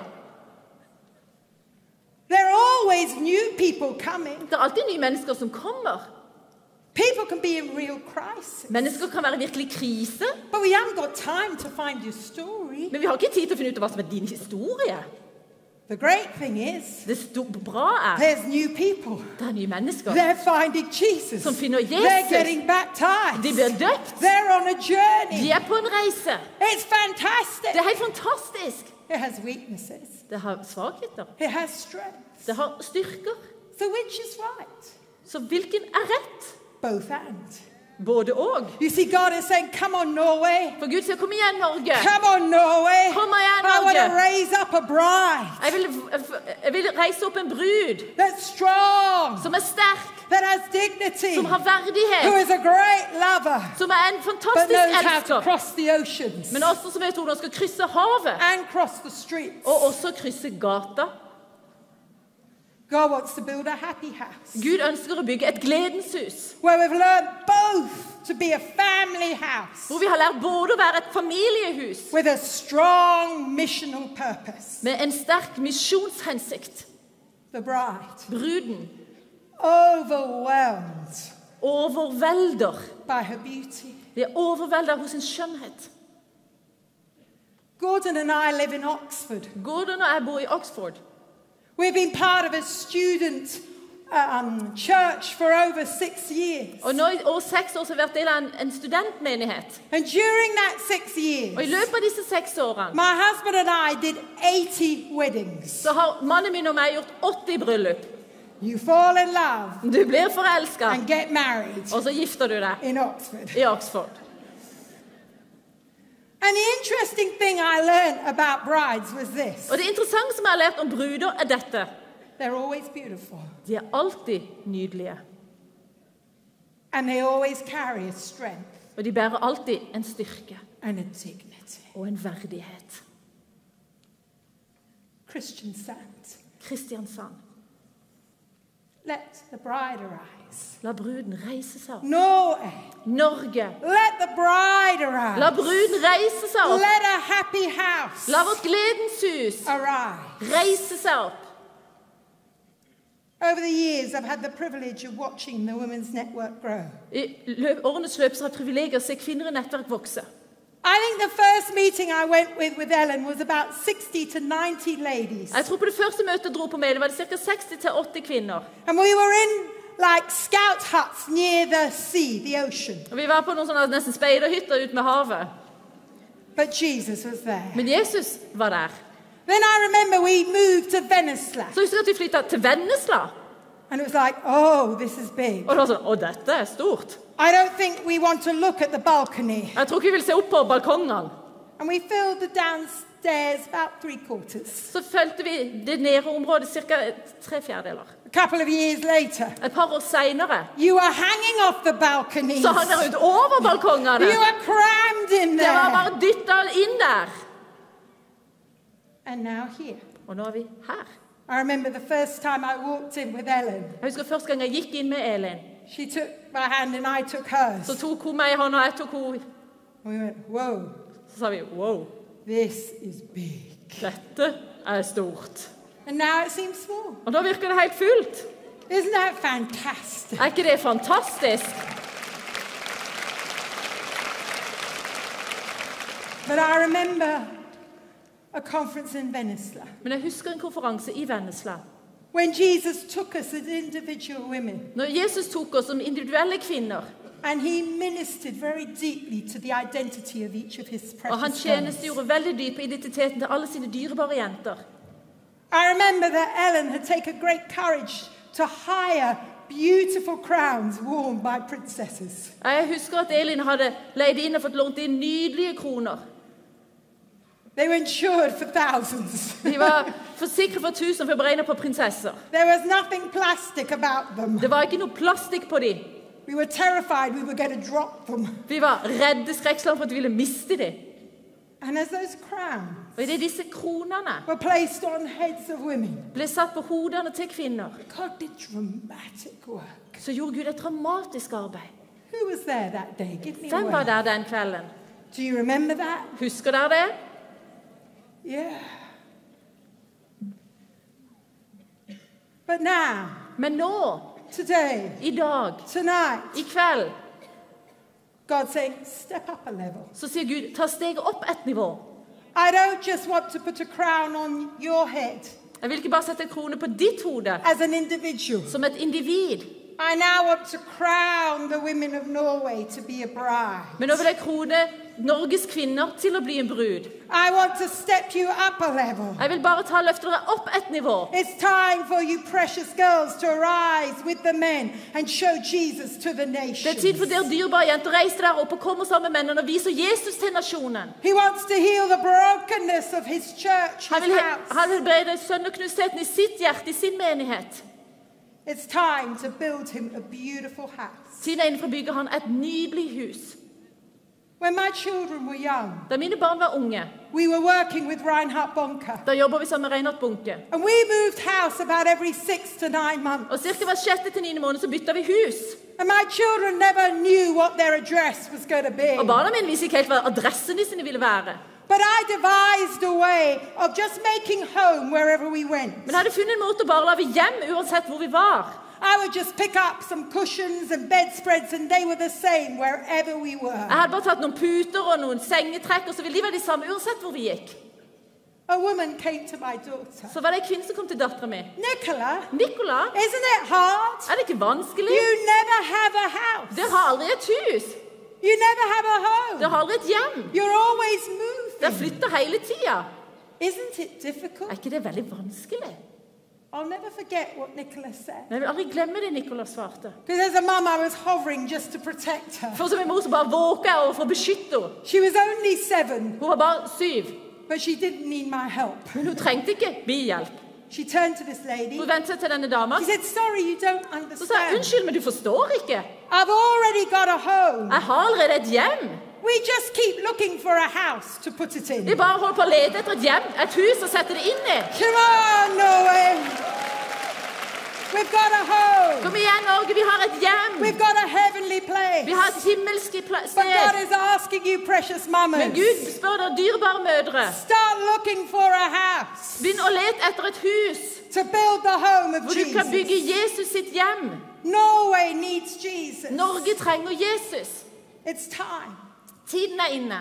There are always new people coming. Det er alltid nye mennesker som kommer. People can be in real crisis. Mennesker kan være i virkelig krise, But we haven't got time to find your story. men vi har ikke tid til å finne ut av hva som er din historie. The great thing is, Det sto- bra er there's new people. det er nye mennesker They're finding Jesus. som finner They're Jesus. getting baptized. De blir døpt. They're on a De journey. er på en reise. It's fantastic. Det er helt fantastisk. It has weaknesses. Det har svakheter. It has strengths. Det har styrker. So which is right? Så hvilken er rett? Both and. Både og. You see, God is saying, come on, Norway. For Gud sier, kom igjen, Norge. Come on, Norway. Kom igjen, I want to Norge. raise up a bride Jeg vil, jeg vil reise opp en brud that's strong, som er sterk, that has dignity, som har who verdighet, is a great lover, som er en but fantastisk knows how to elsker, cross the oceans men også som vet hvordan han skal krysse havet, and cross the streets. og også krysse gata. God wants to build a happy house Gud ønsker å bygge et gledenshus, where we've learned both to be a family house hvor vi har lært både å være et familiehus with a strong missional purpose. med en sterk misjonshensikt. The bride, Bruden overwhelmed overvelder. by her beauty. Vi er overveldet av sin skjønnhet. Gordon and I live in Oxford. Gordon og jeg bor i Oxford. We've been part of a student um, church for over six years. Og nå i år seks år så har vi vært del av en, en studentmenighet. And during that six Og i years, løpet av disse seks årene my husband and I did eighty weddings. så har mannen min og meg gjort åtti bryllup. You fall in love Du blir forelsket, and get married og så gifter du deg in Oxford. i Oxford. And the interesting thing I learned about brides was this. Og det interessante som jeg har lært om bruder er dette. They're always beautiful. De er alltid nydelige. And they always carry a strength Og de bærer alltid en styrke and a dignity. og en verdighet. Christian Sand. Kristiansand. Let the bride arise. La bruden reise seg opp. Norway. Norge. Let the bride arise. La bruden reise seg opp. Let a happy house La vårt gledenshus arise. reise seg opp. Over the years, I've had the privilege of watching the Women's Network grow. I løp, årenes løp så har jeg privilegier å se kvinner i nettverk vokse. I think the first meeting I went with with Ellen was about sixty to ninety ladies. Jeg tror på det første møtet jeg dro på med, det var det ca. seksti til åtti kvinner. And we were in like scout huts near the sea, the ocean. Og vi var på noen sånne nesten speiderhytter ut med havet. But Jesus was there. Men Jesus var der. Then I remember we moved to Vennesla. Så husker jeg at vi flyttet til Vennesla. And it was like, oh, this is big. Og det var sånn, å, dette er stort. I don't think we want to look at the balcony. Jeg tror ikke vi vil se opp på balkongene. And we filled the downstairs about three quarters. Så følte vi det nede området cirka tre fjerdeler. A couple of years later, Et par år senere, you are hanging off the balconies. så hang dere ut over balkongene. You are crammed in Det var there. bare dyttet inn der. and now here. Og nå er vi her. I remember the first time I walked in with Ellen. Jeg husker første gang jeg gikk inn med Elin. She took my hand and I took hers. Så tok hun meg i hånda, og jeg tok hun. We went, whoa. Så sa vi, wow. This is big. Dette er stort. And now it seems small. Og nå virker det helt fullt. Isn't that fantastic? Er ikke det fantastisk? But I remember a conference in Vennesla. Men jeg husker en konferanse i Vennesla. When Jesus took us as individual women. Når Jesus tok oss som individuelle kvinner. And he ministered very deeply to the identity of each of his precious Og han tjenestegjorde veldig dypt på identiteten til alle sine dyrebare jenter. I remember that Ellen had taken great courage to hire beautiful crowns worn by princesses. Jeg husker at Elin hadde leid inn og fått lånt inn nydelige kroner. They were insured for thousands. De var forsikret for tusen for å beregne på prinsesser. There was nothing plastic about them. Det var ikke noe plastikk på dem. We were terrified we were going to drop them. Vi var redde skrekkslagne for at vi ville miste dem. And as those crowns Og i det disse kronene were placed on heads of women, ble satt på hodene til kvinner, God did dramatic work. så gjorde Gud et dramatisk arbeid. Who was there that day? Give me a Hvem var word. der den kvelden? Do you remember that? Husker dere det? Yeah. But now, Men nå, today, i dag, tonight, i kveld, God's saying, step up a level. så sier Gud, ta steget opp et nivå. I don't just want to put a crown on your head Jeg vil ikke bare sette en krone på ditt hode as an individual. som et individ. I now want to crown the women of Norway to be a bride. Men nå vil jeg krone Norges kvinner til å bli en brud. I want to step you up a level. Jeg vil bare ta løfte dere opp et nivå. It's time for you precious girls to arise with the men and show Jesus to the Det er nations. tid for dere dyrebare jenter, reis dere opp og kommer sammen med mennene og viser Jesus til nasjonen. He wants to heal the brokenness of his church, Han his vil, house. han vil brede sønderknustheten i sitt hjerte, i sin menighet. It's time to build him a beautiful house. Tiden er inne for å bygge han et nydelig hus. When my children were young, Da mine barn var unge, we were working with Reinhard Bonker. da jobber vi sammen med Reinhard Bunke. And we moved house about every six to nine months. Og cirka hver sjette til niende måned så bytta vi hus. And my children never knew what their address was going to be. Og barna mine visste ikke helt hva adressene sine ville være. But I devised a way of just making home wherever we went. Men jeg hadde funnet en måte å bare lage hjem uansett hvor vi var. I would just pick up some cushions and bedspreads and they were the same wherever we were. Jeg hadde bare tatt noen puter og noen sengetrekk, og så ville de være de samme uansett hvor vi gikk. A woman came to my daughter. Så var det en kvinne som kom til datteren min. Nicola, Nicola, isn't it hard? er det ikke vanskelig? You never have a house. Dere har aldri et hus. You never have a home. Dere har aldri et hjem. You're always Dere moving. flytter hele tida. Isn't it difficult? Er ikke det veldig vanskelig? I'll never forget what Nicola said. Men jeg vil aldri glemme det Nicola svarte. Because as a mum, I was hovering just to protect her. For som en mor så bare våker jeg over for å beskytte henne. She was only seven, Hun var bare syv, but she didn't need my help. men hun trengte ikke hjelp. She turned to this lady. Hun vendte seg til denne dama. She said, sorry, you don't Så sa jeg, understand. unnskyld, men du forstår ikke. I've already got a home. Jeg har allerede et hjem. We just keep looking for a house to put it in. Vi bare holder på å lete etter et hjem, et hus å sette det inn i. Come on, Norway. We've got a home. Kom igjen, Norge, vi har et hjem. We've got a heavenly place. Vi har et himmelsk pla- But God sted. is asking you, precious mamas, Men Gud spør dere dyrebare mødre, start looking for a house begynn å lete etter et hus, to build the home of hvor du kan bygge Jesus. Jesus sitt hjem. Norway needs Jesus. Norge trenger Jesus. It's time. Tiden er inne.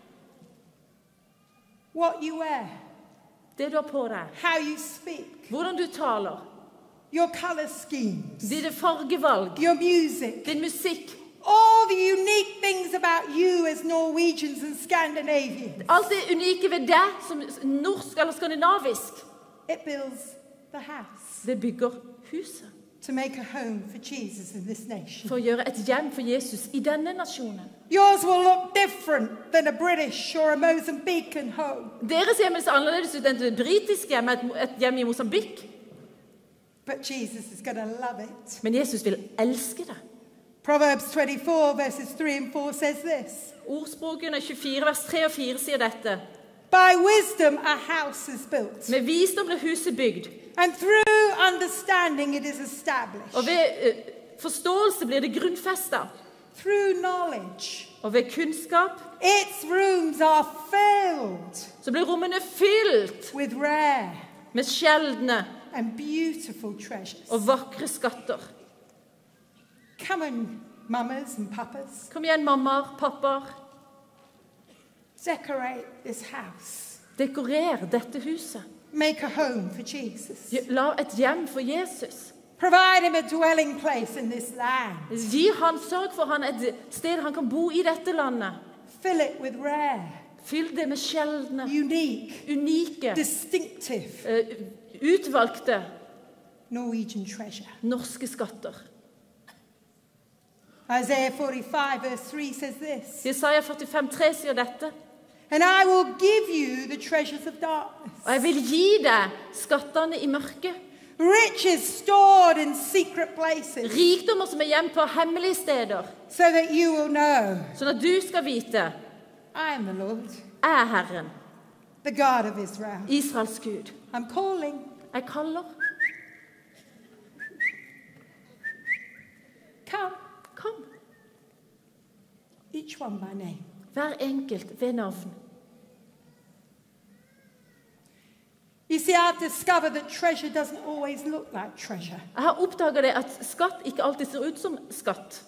What you wear, Det du har på deg, how you speak, hvordan du taler, your color schemes, dine fargevalg, your music, din musikk, all the unique things about you as Norwegians and Scandinavians. alt det unike ved deg som norsk eller skandinavisk, It builds the house det bygger huset to make a home for Jesus in this nation. for å gjøre et hjem for Jesus i denne nasjonen. Yours will look different than a British or a Mozambican home. Deres hjem er så annerledes ut enn det britiske hjem, et et hjem i Mosambik. But Jesus is going to love it. Men Jesus vil elske det. Proverbs twenty-four verses three and four says this. Ordspråkene tjuefire, vers tre og fire sier dette. By wisdom, a house is built. Med visdom blir huset bygd. And through understanding, it is established. Og ved uh, forståelse blir det grunnfestet. Through knowledge, Og ved kunnskap its rooms are filled så blir rommene fylt with rare med sjeldne and beautiful treasures. og vakre skatter. Come on, mamas and papas. Kom igjen, mammaer, pappaer. Decorate this house. Dekorer dette huset. Make a home for Jesus. La et hjem for Jesus. Provide him a dwelling place in this land. Gi han, sørg for han et sted han kan bo i dette landet. Fill it with rare, Fyll det med sjeldne, unique, unike, distinctive eh, utvalgte Norwegian treasure. norske skatter. Isaiah forty-five verse three says this. Jesaja førtifem tre sier dette. And I will give you the treasures of darkness. Og jeg vil gi deg skattene i mørket. Riches stored in secret places. Rikdommer som er gjemt på hemmelige steder. So that you will know Sånn at du skal vite, I am the Lord, jeg er Herren, the God of Israel. Israels Gud. I'm calling. Jeg kaller. Come, Kom. each one by name. Hver enkelt ved navn. You see, I've discovered that treasure doesn't always look like treasure. Jeg har oppdaget det at skatt ikke alltid ser ut som skatt.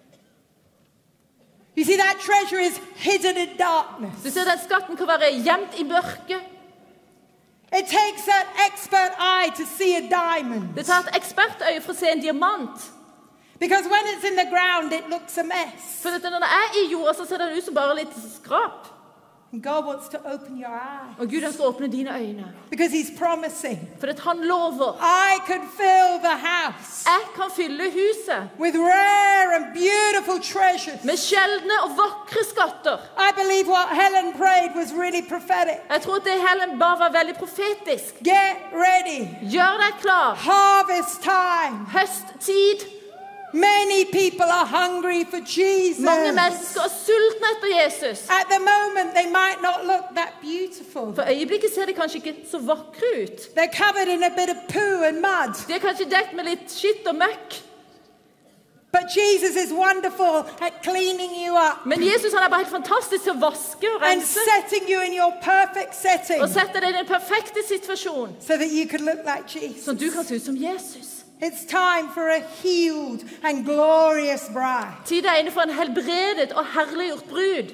You see, that treasure is hidden in darkness. Du ser at skatten kan være gjemt i mørket. It takes an expert eye to see a diamond. Det tar et ekspertøye for å se en diamant. Because when it's in the ground, it looks a mess. For når den er i jorda, så ser den ut som bare litt skrap. And God wants to open your eyes. Og Gud skal åpne dine øyne. Because he's promising. For at han lover. I can fill the house Jeg kan fylle huset with rare and beautiful treasures. med sjeldne og vakre skatter. I believe what Helen prayed was really prophetic. Jeg tror at det Helen ba var veldig profetisk. Get ready. Gjør deg klar. Harvest time. Høsttid. Many people are hungry for Jesus. Mange mennesker er sultne etter Jesus. At the moment, they might not look that beautiful. For øyeblikket ser de kanskje ikke så vakre ut. They're covered in a bit of poo and mud. De er kanskje dekt med litt skitt og møkk. But Jesus is wonderful at cleaning you up Men Jesus han er bare helt fantastisk til å vaske og and rense. setting you in your perfect setting Og sette deg i den perfekte situasjon. so that you could look like Jesus. Så du kan se ut som Jesus. It's time for a healed and glorious bride. Tid er inne for en helbredet og herliggjort brud.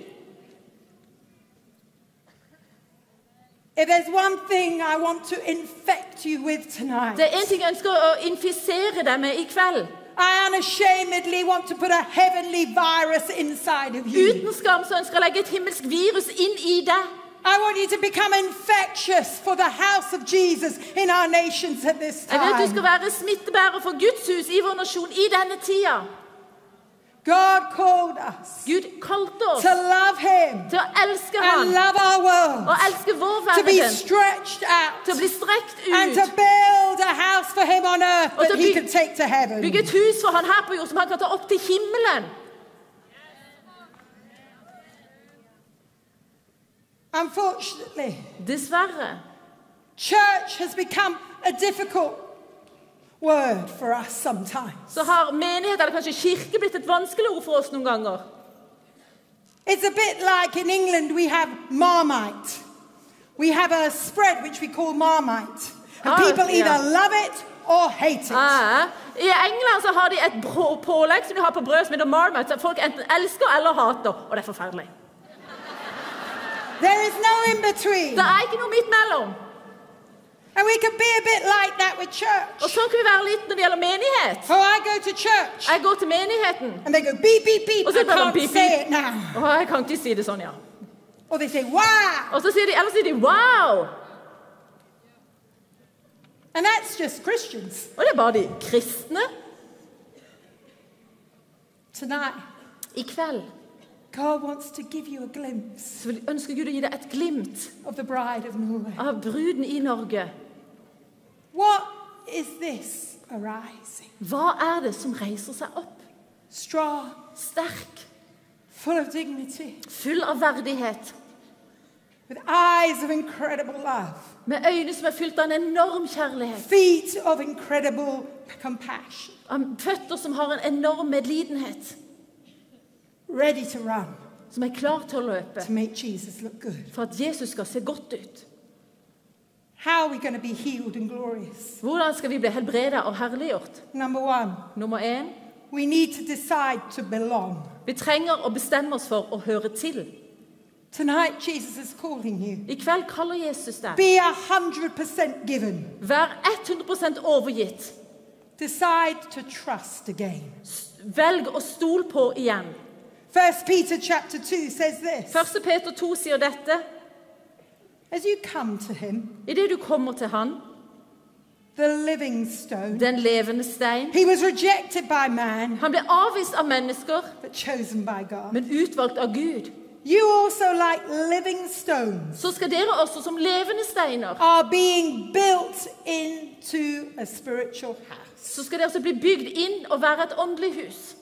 If there's one thing I want to infect you with tonight, Det er en ting jeg ønsker å infisere deg med i kveld. I unashamedly want to put a heavenly virus inside of you. Uten skam så ønsker jeg å legge et himmelsk virus inn i deg. I want you to become infectious for the house of Jesus in our nations at this Jeg vil at du skal time. være smittebærer for Guds hus i vår nasjon i denne tida. God called us Gud kalte oss to love him til å elske and ham love our world, og elske vår to be verden, stretched out til å bli strekt and to ut, build a house for him on earth Og that til he byg- can take to heaven. bygge et hus for han her på jord som han kan ta opp til himmelen. Unfortunately, Dessverre church has become a difficult word for us sometimes. så har menighet, eller kanskje kirke, blitt et vanskelig ord for oss noen ganger. It's a bit like in England we have Marmite. We have a spread which we call Marmite. And Ah, people yeah. either love it or hate it. Ja. I England så har de et brå- pålegg som de har på brød som heter Marmite, som folk enten elsker eller hater, og det er forferdelig. There is no in between. Det er ikke noe midt mellom. And we can be a bit like that with Og church. sånn kan vi være litt når det gjelder menighet. Oh, I go to church Jeg går til menigheten, and they go beep, beep, beep. og så I er det bare can't beep, say beep. it now. Åh, jeg kan ikke si det sånn, ja. Or they say, wow. Og så sier de, eller sier de, wow! And that's just Christians. Og det er bare de kristne. Tonight, I kveld God wants to give you a glimpse så vil- ønsker Gud å gi deg et glimt of the bride of Norway. av bruden i Norge. What is this arising? Hva er det som reiser seg opp? Strong, Sterk, full of dignity, full av verdighet, with eyes of incredible love, med øyne som er fylt av en enorm kjærlighet, feet of incredible compassion, av føtter som har en enorm medlidenhet, ready to run som er klar til å løpe, to make Jesus look good. for at Jesus skal se godt ut. How are we going to be healed and glorious? Hvordan skal vi bli helbredet og herliggjort? Number one, Nummer én, we need to decide to belong. vi trenger å bestemme oss for å høre til. Tonight, Jesus is calling you. I kveld kaller Jesus deg. Be a hundred percent given. Vær hundre prosent overgitt. Decide to trust again. Velg å stole på igjen. First Peter chapter two says this. Første Peter to sier dette. As you come to him, I det du kommer til han, the living stone, den levende stein, he was rejected by man, han ble avvist av mennesker, but chosen by God. men utvalgt av Gud. You also, like living stones, Så skal dere også som levende steiner, are being built into a spiritual house. så skal dere også bli bygd inn og være et åndelig hus.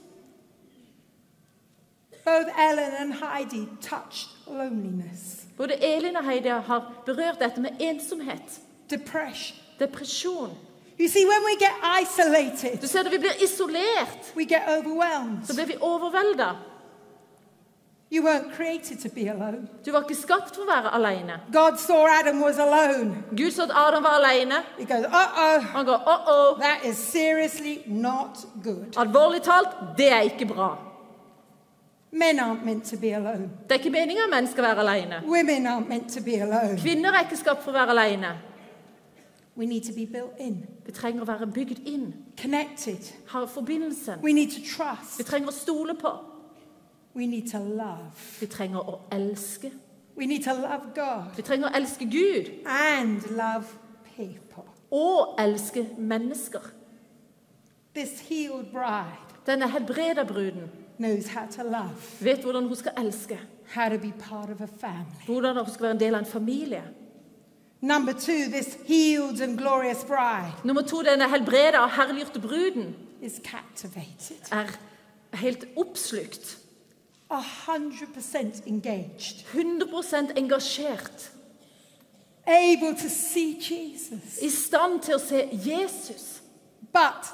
Both Ellen and Heidi touched loneliness, Både Elin og Heidi har berørt dette med ensomhet, depression. depresjon. You see, when we get isolated, Du ser, når vi blir isolert, we get overwhelmed. så blir vi overveldet. You weren't created to be alone. Du var ikke skapt for å være alene. God saw Adam was alone. Gud så at Adam var alene. He goes, uh-oh, Han går, åh, åh, that is seriously not good. alvorlig talt, det er ikke bra. Men aren't meant to be alone. Det er ikke meningen at menn skal være alene. Women aren't meant to be alone. Kvinner er ikke skapt for å være alene. We need to be built in, Vi trenger å være bygd inn, connected. ha forbindelsen. We need to Vi trust. trenger å stole på. We need to love. Vi trenger å elske. We need to love God Vi trenger å elske Gud and love people. og elske mennesker. This healed bride Denne helbreda bruden knows how to love, vet hvordan hun skal elske, how to be part of a family. hvordan hun skal være en del av en familie. Number two, this healed and glorious bride Nummer to, denne helbreda og herliggjorte bruden is captivated, er helt oppslukt, a hundred percent engaged, hundre prosent engasjert, able to see Jesus, i stand til å se Jesus. but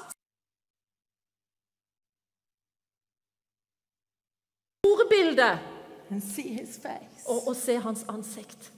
Store bildet and see his face. og, og se hans ansikt.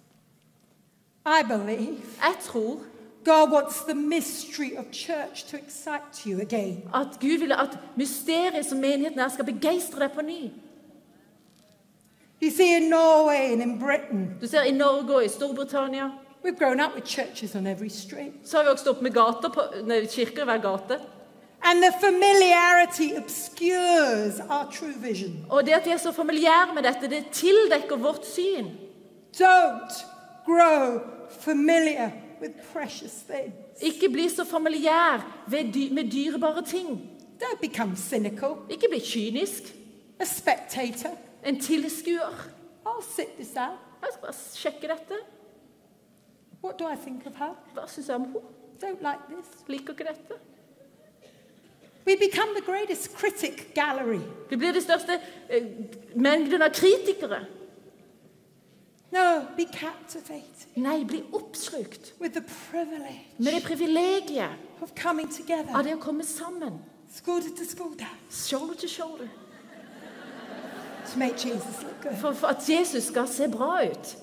I believe Jeg tror God wants the mystery of church to excite you again. at Gud vil at mysteriet som menigheten er skal begeistre deg på ny. You see, in Norway and in Britain, Du ser i Norge og i Storbritannia, we've grown up with churches on every street. så har vi vokst opp med gater på, nei, kirker i hver gate. And the familiarity obscures our true vision. Og det at vi er så familiære med dette, det tildekker vårt syn. Don't grow familiar with precious things. Ikke bli så familiær ved dy med dyrebare ting. Don't become cynical, Ikke bli kynisk. a spectator. En tilskuer. I'll sit this out. Jeg skal bare sjekke dette. What do I think of her? Hva synes jeg om henne? Don't like this. Liker ikke dette. We become the greatest critic gallery. Vi blir det største eh, mengden av kritikere. No, be captivated Nei, bli oppslukt with the privilege med det privilegiet of coming together, av det å komme sammen. school to school dance, Shoulder to shoulder. to make Jesus look good. For, for at Jesus skal se bra ut.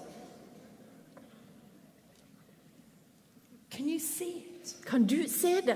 Can you see it? Kan du se det?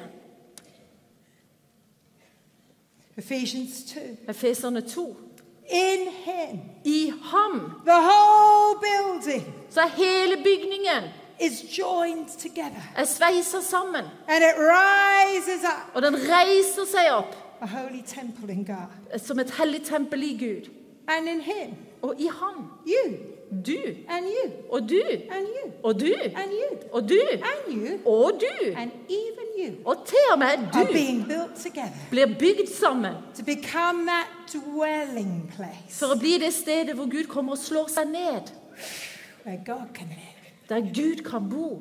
Ephesians two. Efeserne to. In him, I ham the whole building så er hele bygningen is joined together, er sveiset sammen. and it rises up, Og den reiser seg opp a holy temple in God. som et hellig tempel i Gud. And in him, Og i ham, you, du, and you, og du, and you, og du, and you, og du, and you, og du, and even you og til og med are du being built together blir bygd sammen to become that dwelling place for å bli det stedet hvor Gud kommer og slår seg ned, where God can live. der Gud kan bo.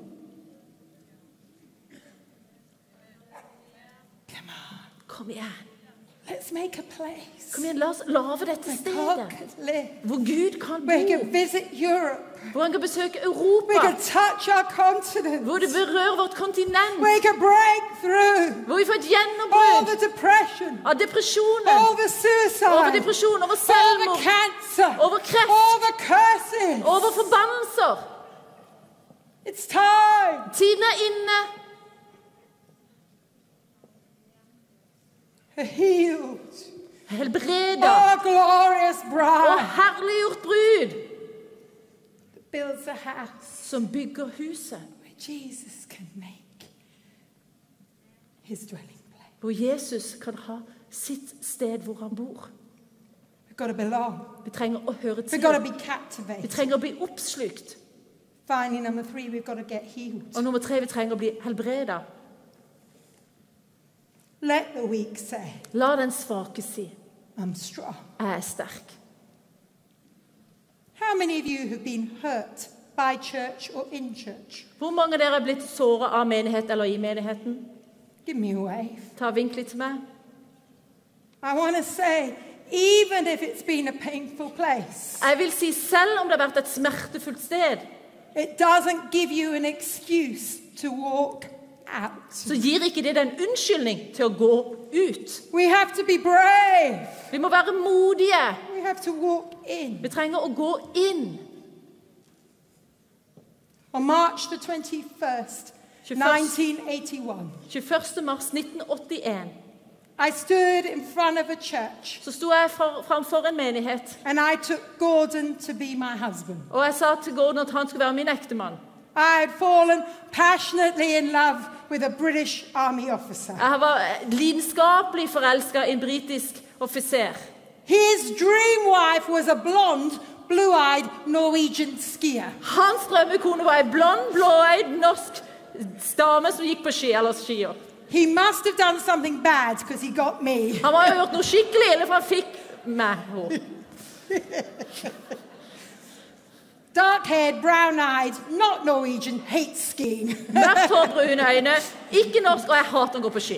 Come on. Kom igjen. Let's make a place Kom igjen, la oss lage dette where God stedet can live. hvor Gud kan Where He can bo, visit Europe. hvor han kan besøke We Europa, can touch our continent. hvor det berører vårt kontinent, We can break through hvor vi får et all gjennombrudd the depression, av depresjonen, all the over suicide, depresjon, over all the selvmord, cancer, over kreft, all the curses. over forbannelser. It's time. Tiden er inne. Healed. Helbreda Oh, glorious og bride herliggjort brud that builds a house som bygger huset, where Jesus can make His dwelling place. hvor Jesus kan ha sitt sted hvor han bor. We've got to belong. Vi trenger å høre We've til. got to be Vi captivated. trenger å bli oppslukt. Finally, number three, we've got to get healed. Og nummer tre, vi trenger å bli helbreda. Let the weak say, La den svake si, I'm strong. jeg er sterk. How many of you have been hurt by church or in church? Hvor mange av dere er blitt såret av menighet eller i menigheten? Give me a wave. Ta vink litt til meg. I want to say, even if it's been a painful place, Jeg vil si, selv om det har vært et smertefullt sted, it doesn't give you an excuse to walk out. så gir ikke det deg en unnskyldning til å gå ut. We have to be brave. Vi må være modige. We have to walk in. Vi trenger å gå inn. On March the twenty-first, nineteen eighty-one, tjueførste mars nitten åttien I stood in front of a church så sto jeg for, framfor en menighet, and I took Gordon to be my husband. og jeg sa til Gordon at han skulle være min ektemann. I had fallen passionately in love with a British army officer. Jeg var lidenskapelig forelsket i en britisk offiser. His dream wife was a blonde, blue-eyed Norwegian skier. Hans drømmekone var en blond, blåøyd norsk dame som gikk på ski eller skier. He must have done something bad because he got me. Han må ha gjort noe skikkelig ille, for han fikk meg. Dark-haired, brown-eyed, not Norwegian, hates skiing. Mørkt hår, brune øyne, ikke norsk, og jeg hater å gå på ski.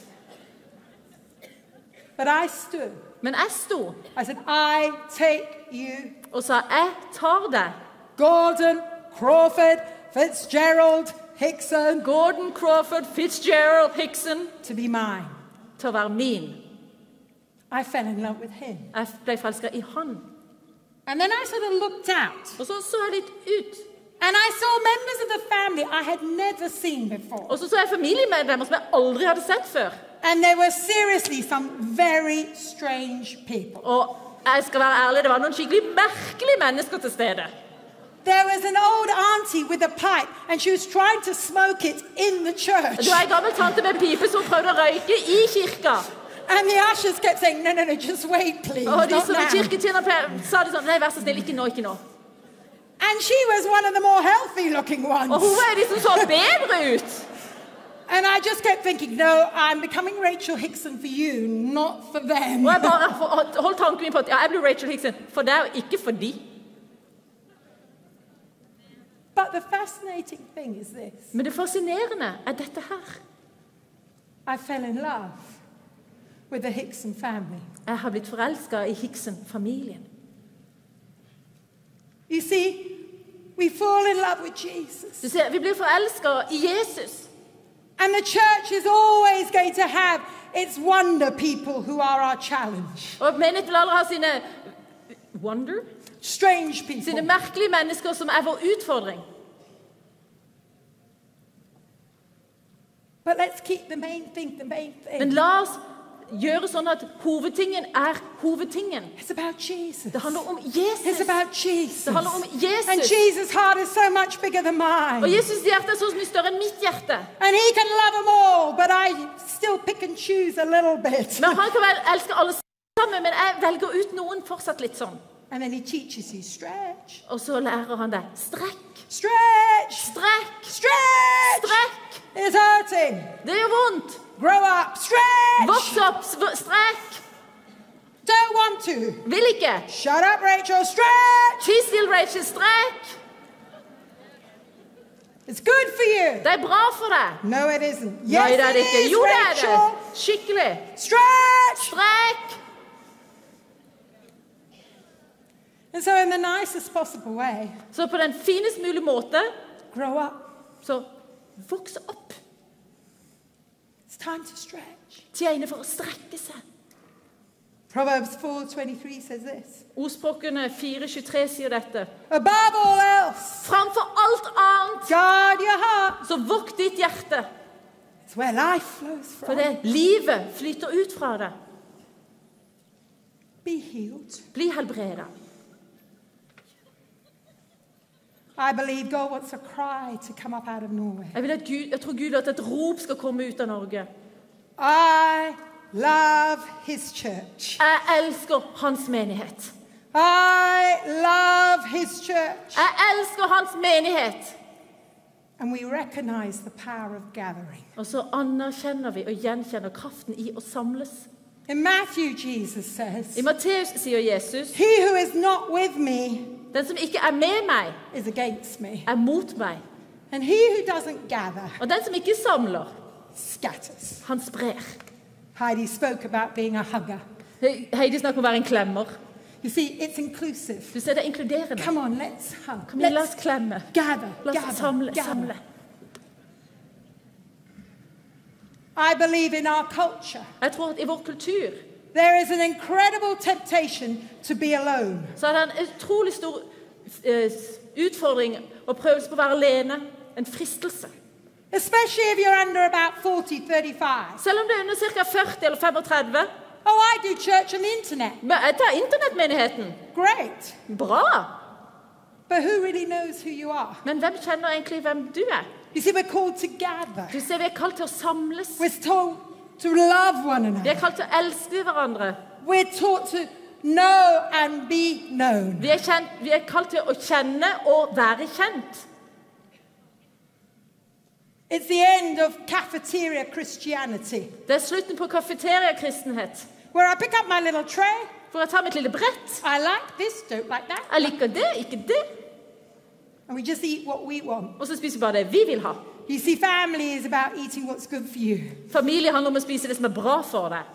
But I stood. Men jeg sto I said, I take you, og sa, jeg tar deg. Gordon, Crawford, Fitzgerald, Hickson, Gordon, Crawford, Fitzgerald, Hickson, to be mine. til å være min. I fell in love with him. Jeg ble forelsket i han. And then I sort of looked out. Og så så jeg litt ut. And I saw members of the family I had never seen before. Og så så jeg familiemedlemmer som jeg aldri hadde sett før. And there were seriously some very strange people. Og jeg skal være ærlig, det var noen skikkelig merkelige mennesker til stede. There was an old auntie with a pipe, and she was trying to smoke it in the church. Det var en gammel tante med pipe som prøvde å røyke i kirka. And the ushers kept saying, no, no, no, just wait, please, Og de not som var now. kirketjenere sa det sånn, nei, vær så snill, ikke nå, ikke nå. And she was one of the more healthy-looking Og ones. hun var de som så bedre ut. And I just kept thinking, no, I'm becoming Rachel Hickson for you, not for them. Og jeg bare holdt tanken min på at ja, jeg blir Rachel Hickson, for det er jo ikke for de. But the fascinating thing is this. Men det fascinerende er dette her. I fell in love with the Hickson family. Jeg har blitt forelsket i Hickson-familien. You see, we fall in love with Jesus. Du ser, vi blir forelsket i Jesus. And the church is always going to have its wonder people who are our challenge. Og menighet vil aldri ha sine wonder, Strange sine people. merkelige mennesker som er vår utfordring. But let's keep the main thing the main Men thing. la oss gjøre sånn at hovedtingen er hovedtingen. It's about Jesus. Det handler om It's Jesus. about Jesus. Det handler om And Jesus. Jesus' heart is so much bigger than Og mine. Jesus' hjerte er så mye større enn mitt hjerte. And he can love them all, but I still pick and choose a little bit. Men han kan vel elske alle sammen, men jeg velger ut noen fortsatt litt sånn. And then he teaches you stretch, Og så lærer han deg strekk, stretch, strekk, stretch. strekk. It's hurting. Det gjør vondt. Grow up, stretch. Voks opp, sv- strekk. Don't want to. Vil ikke. Shut up, Rachel. Stretch. Ti still, Rachel, strekk. It's good for you. Det er bra for deg. No, it isn't. Nei, Yes, det er det it ikke. is, Jo, det er det. Rachel. Skikkelig. Stretch! Strekk. And so in the nicest possible way, Så på den finest mulige måte, grow up. så vokse opp. It's time to stretch. Tjene for å strekke seg. Proverbs four twenty-three says this. Ordspråkene fire tjuetre sier dette. Above all else, Framfor alt annet, guard your heart. så vokt ditt hjerte. It's where life flows For from. det livet flyter ut fra det. Be healed. Bli helbredet. I believe God wants a cry to come up out of Norway. Jeg, vil at Gud, jeg tror Gud vil at et rop skal komme ut av Norge. I love his church. Jeg elsker hans menighet. I love his church. Jeg elsker hans menighet. And we recognize the power of gathering. Og så anerkjenner vi og gjenkjenner kraften i å samles. In Matthew, Jesus says, I Matteus sier Jesus, he who is not with me den som ikke er med meg, is against me. er mot meg. And he who doesn't gather Og den som ikke samler, scatters. han sprer. Heidi spoke about being a hugger. Heidi snakker om å være en klemmer. You see, it's inclusive. Du ser det inkluderende. Come on, let's hug. Kom igjen, la Let's oss klemme. gather, La oss gather, samle, gather. samle. I believe in our culture, Jeg tror at i vår kultur there is an incredible temptation to be alone. så er det en utrolig stor eh, utfordring og prøvelse på å være alene. En fristelse. Especially if you're under about forty, thirty-five. Selv om det er under ca. førti eller femogtredve. Oh, I do church on the internet. Men jeg tar internettmenigheten. Great. Bra! But who really knows who you are? Men hvem kjenner egentlig hvem du er? You see, we're called to gather. Du ser, vi er kalt til å samles. We're told to love one Vi er another. kalt til å elske hverandre. We're taught to know and be known. Vi er, kjent, vi er kalt til å kjenne og være kjent. It's the end of cafeteria Christianity, Det er slutten på kafeteria-kristenhet. where I pick up my little tray. For jeg tar mitt lille brett. I like this, don't like that. Jeg liker det, ikke det. And we just eat what we want. Og så spiser vi bare det vi vil ha. You see, family is about eating what's good for you. Familie handler om å spise det som er bra for deg.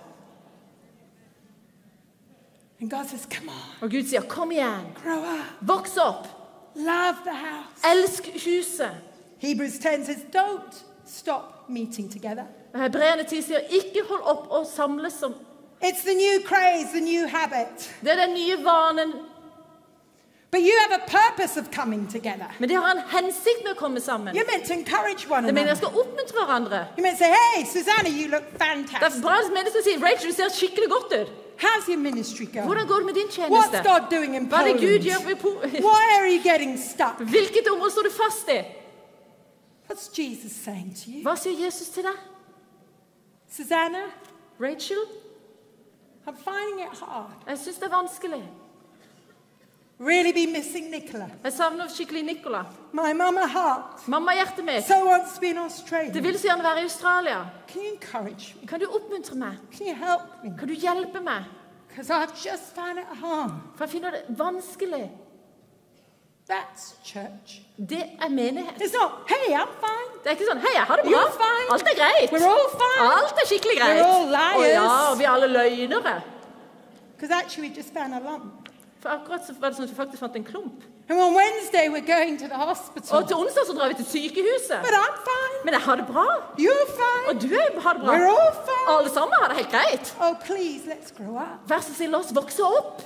And God says, come on, Og Gud sier, kom igjen. grow up. Voks opp. Love the house. Elsk huset. Hebrews ten says, don't stop meeting together. Og Hebreerne ti sier, ikke hold opp og samles som... It's the new craze, the new habit. Det er den nye vanen. But you have a purpose of coming together. Men de har en hensikt med å komme sammen. You're meant to encourage one Det mener jeg another. skal oppmuntre hverandre. You're meant to say, hey, Susanna, you look Det er fantastic. bra at mennesker sier, Rachel, du ser skikkelig godt ut. How's your ministry going? Hvordan går det med din What's tjeneste? God doing in Hva er det Gud Poland? gjør på Why are you getting stuck? Hvilket område står du fast i? What's Jesus saying to you? Hva sier Jesus til deg? Susanna, Rachel, I'm finding it hard. jeg synes det er vanskelig. Really be missing Nicola. Jeg savner skikkelig Nicola. My mama heart. Mamma hjertet mitt. So wants to be in Det Australia. vil så gjerne være i Australia. Can you encourage me? Kan du oppmuntre meg? Can you help me? Kan du hjelpe meg? Because I've just found it hard. For jeg finner det vanskelig. That's church. Det er menighet. It's not, hey, I'm fine. Det er ikke sånn, hei, jeg har det bra. You're fine. Alt er greit. We're all fine. Alt er skikkelig greit. We're all liars. Å ja, vi er alle løgnere. Because actually we just found a lump. For akkurat så var det sånn at vi faktisk fant en klump. And on Wednesday we're going to the hospital. Og til onsdag så drar vi til sykehuset. But I'm fine. Men jeg har det bra. You're fine. Og du er- har det bra. We're all fine. Alle sammen har det helt greit. Oh, please, let's grow up. Vær så snill, la oss vokse opp.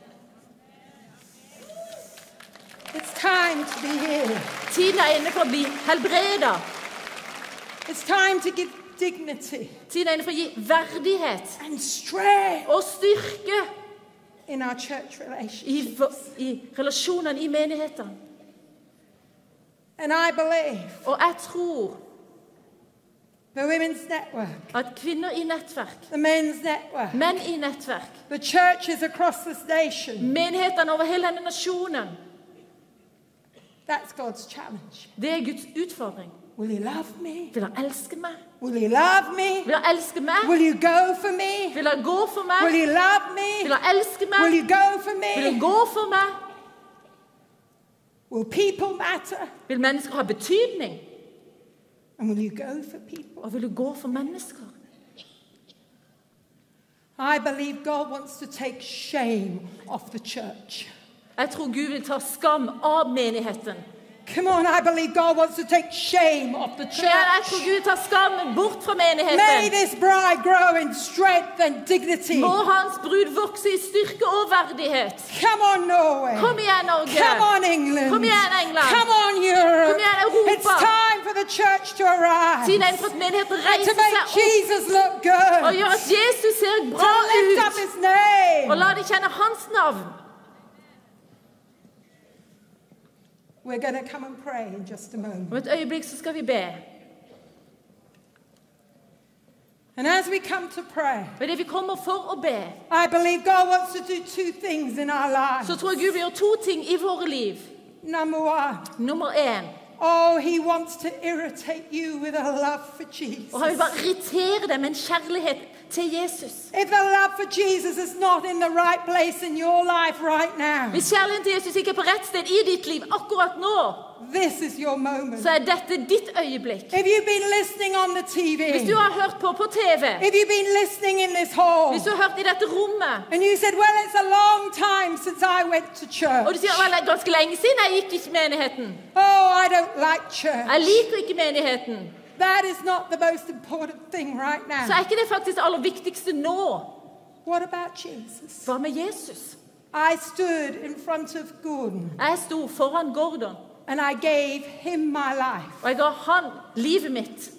It's time to be here. Tiden er inne for å bli helbredet. It's time to give dignity Tiden er inne for å gi verdighet and strength og styrke in our church i, relationships. i relasjonene, i menighetene. And I believe Og jeg tror the Women's Network, at kvinner i nettverk, the Men's Network, menn i nettverk, the churches across this nation, menighetene over hele denne nasjonen, that's God's challenge. det er Guds utfordring. Will you love me? Vil han elske meg? Will you love me? Vil han elske meg? Will you go for me? Vil han gå for Will meg? you love me? Vil han elske Will meg? you go for Vil han me? gå for meg? Will people matter? Vil mennesker ha betydning? And will you go for people? Og vil du gå for mennesker? I believe God wants to take shame off the church. Jeg tror Gud vil ta skam av menigheten. Come on, I believe God wants to take shame off the Så jeg, jeg tror church. Gud vil ta skammen bort fra May menigheten. this bride grow in strength and dignity. Må hans brud vokse i styrke og verdighet. Come on, Norway. Kom igjen, Norge. Come on, England. Kom igjen, England. Come on, Europe. Kom igjen, Europa. It's time for the church to arise. Tiden er inne for at menigheten And to reiser make seg opp Jesus look good. og gjør at Jesus ser To bra lift up ut. his name. Og la de kjenne hans navn. We're going to come and pray in just a moment. Om et øyeblikk så skal vi be. And as we come to pray, Og det vi kommer for å be, I believe God wants to do two things in our lives. så tror jeg Gud vil gjøre to ting i våre liv. Number one, Nummer én. oh, he wants to irritate you with a love for Jesus. Og han vil bare irritere deg med en kjærlighet til Jesus. If the love for Jesus is not in the right place in your life right now, Hvis kjærligheten til Jesus ikke er på rett sted i ditt liv akkurat nå, this is your moment. så er dette ditt øyeblikk. If you've been listening on the T V, Hvis du har hørt på på T V, if you've been listening in this hall, hvis du har hørt i dette rommet, and you said, well, it's a long time since I went to church. og du sier vel, det er ganske lenge siden jeg gikk i menigheten. Oh, I don't like church. Jeg liker ikke menigheten. That is not the most important thing right Så er now. ikke det faktisk det aller viktigste nå. What about Jesus? Hva med Jesus? I stood in front of Gordon Jeg sto foran Gordon, and I gave him my life. og jeg ga han livet mitt.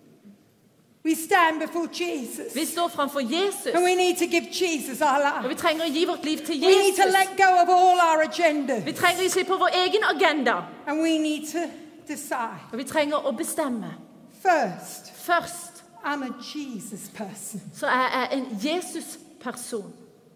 We stand before Jesus Vi står framfor Jesus, and we need to give Jesus our og vi life. trenger å gi vårt liv til We need to Jesus. let go of all our agendas Vi trenger å gi slipp på vår egen agenda, and we need to decide. og vi trenger å bestemme. First, Først I'm a Jesus person. så er jeg en Jesus-person.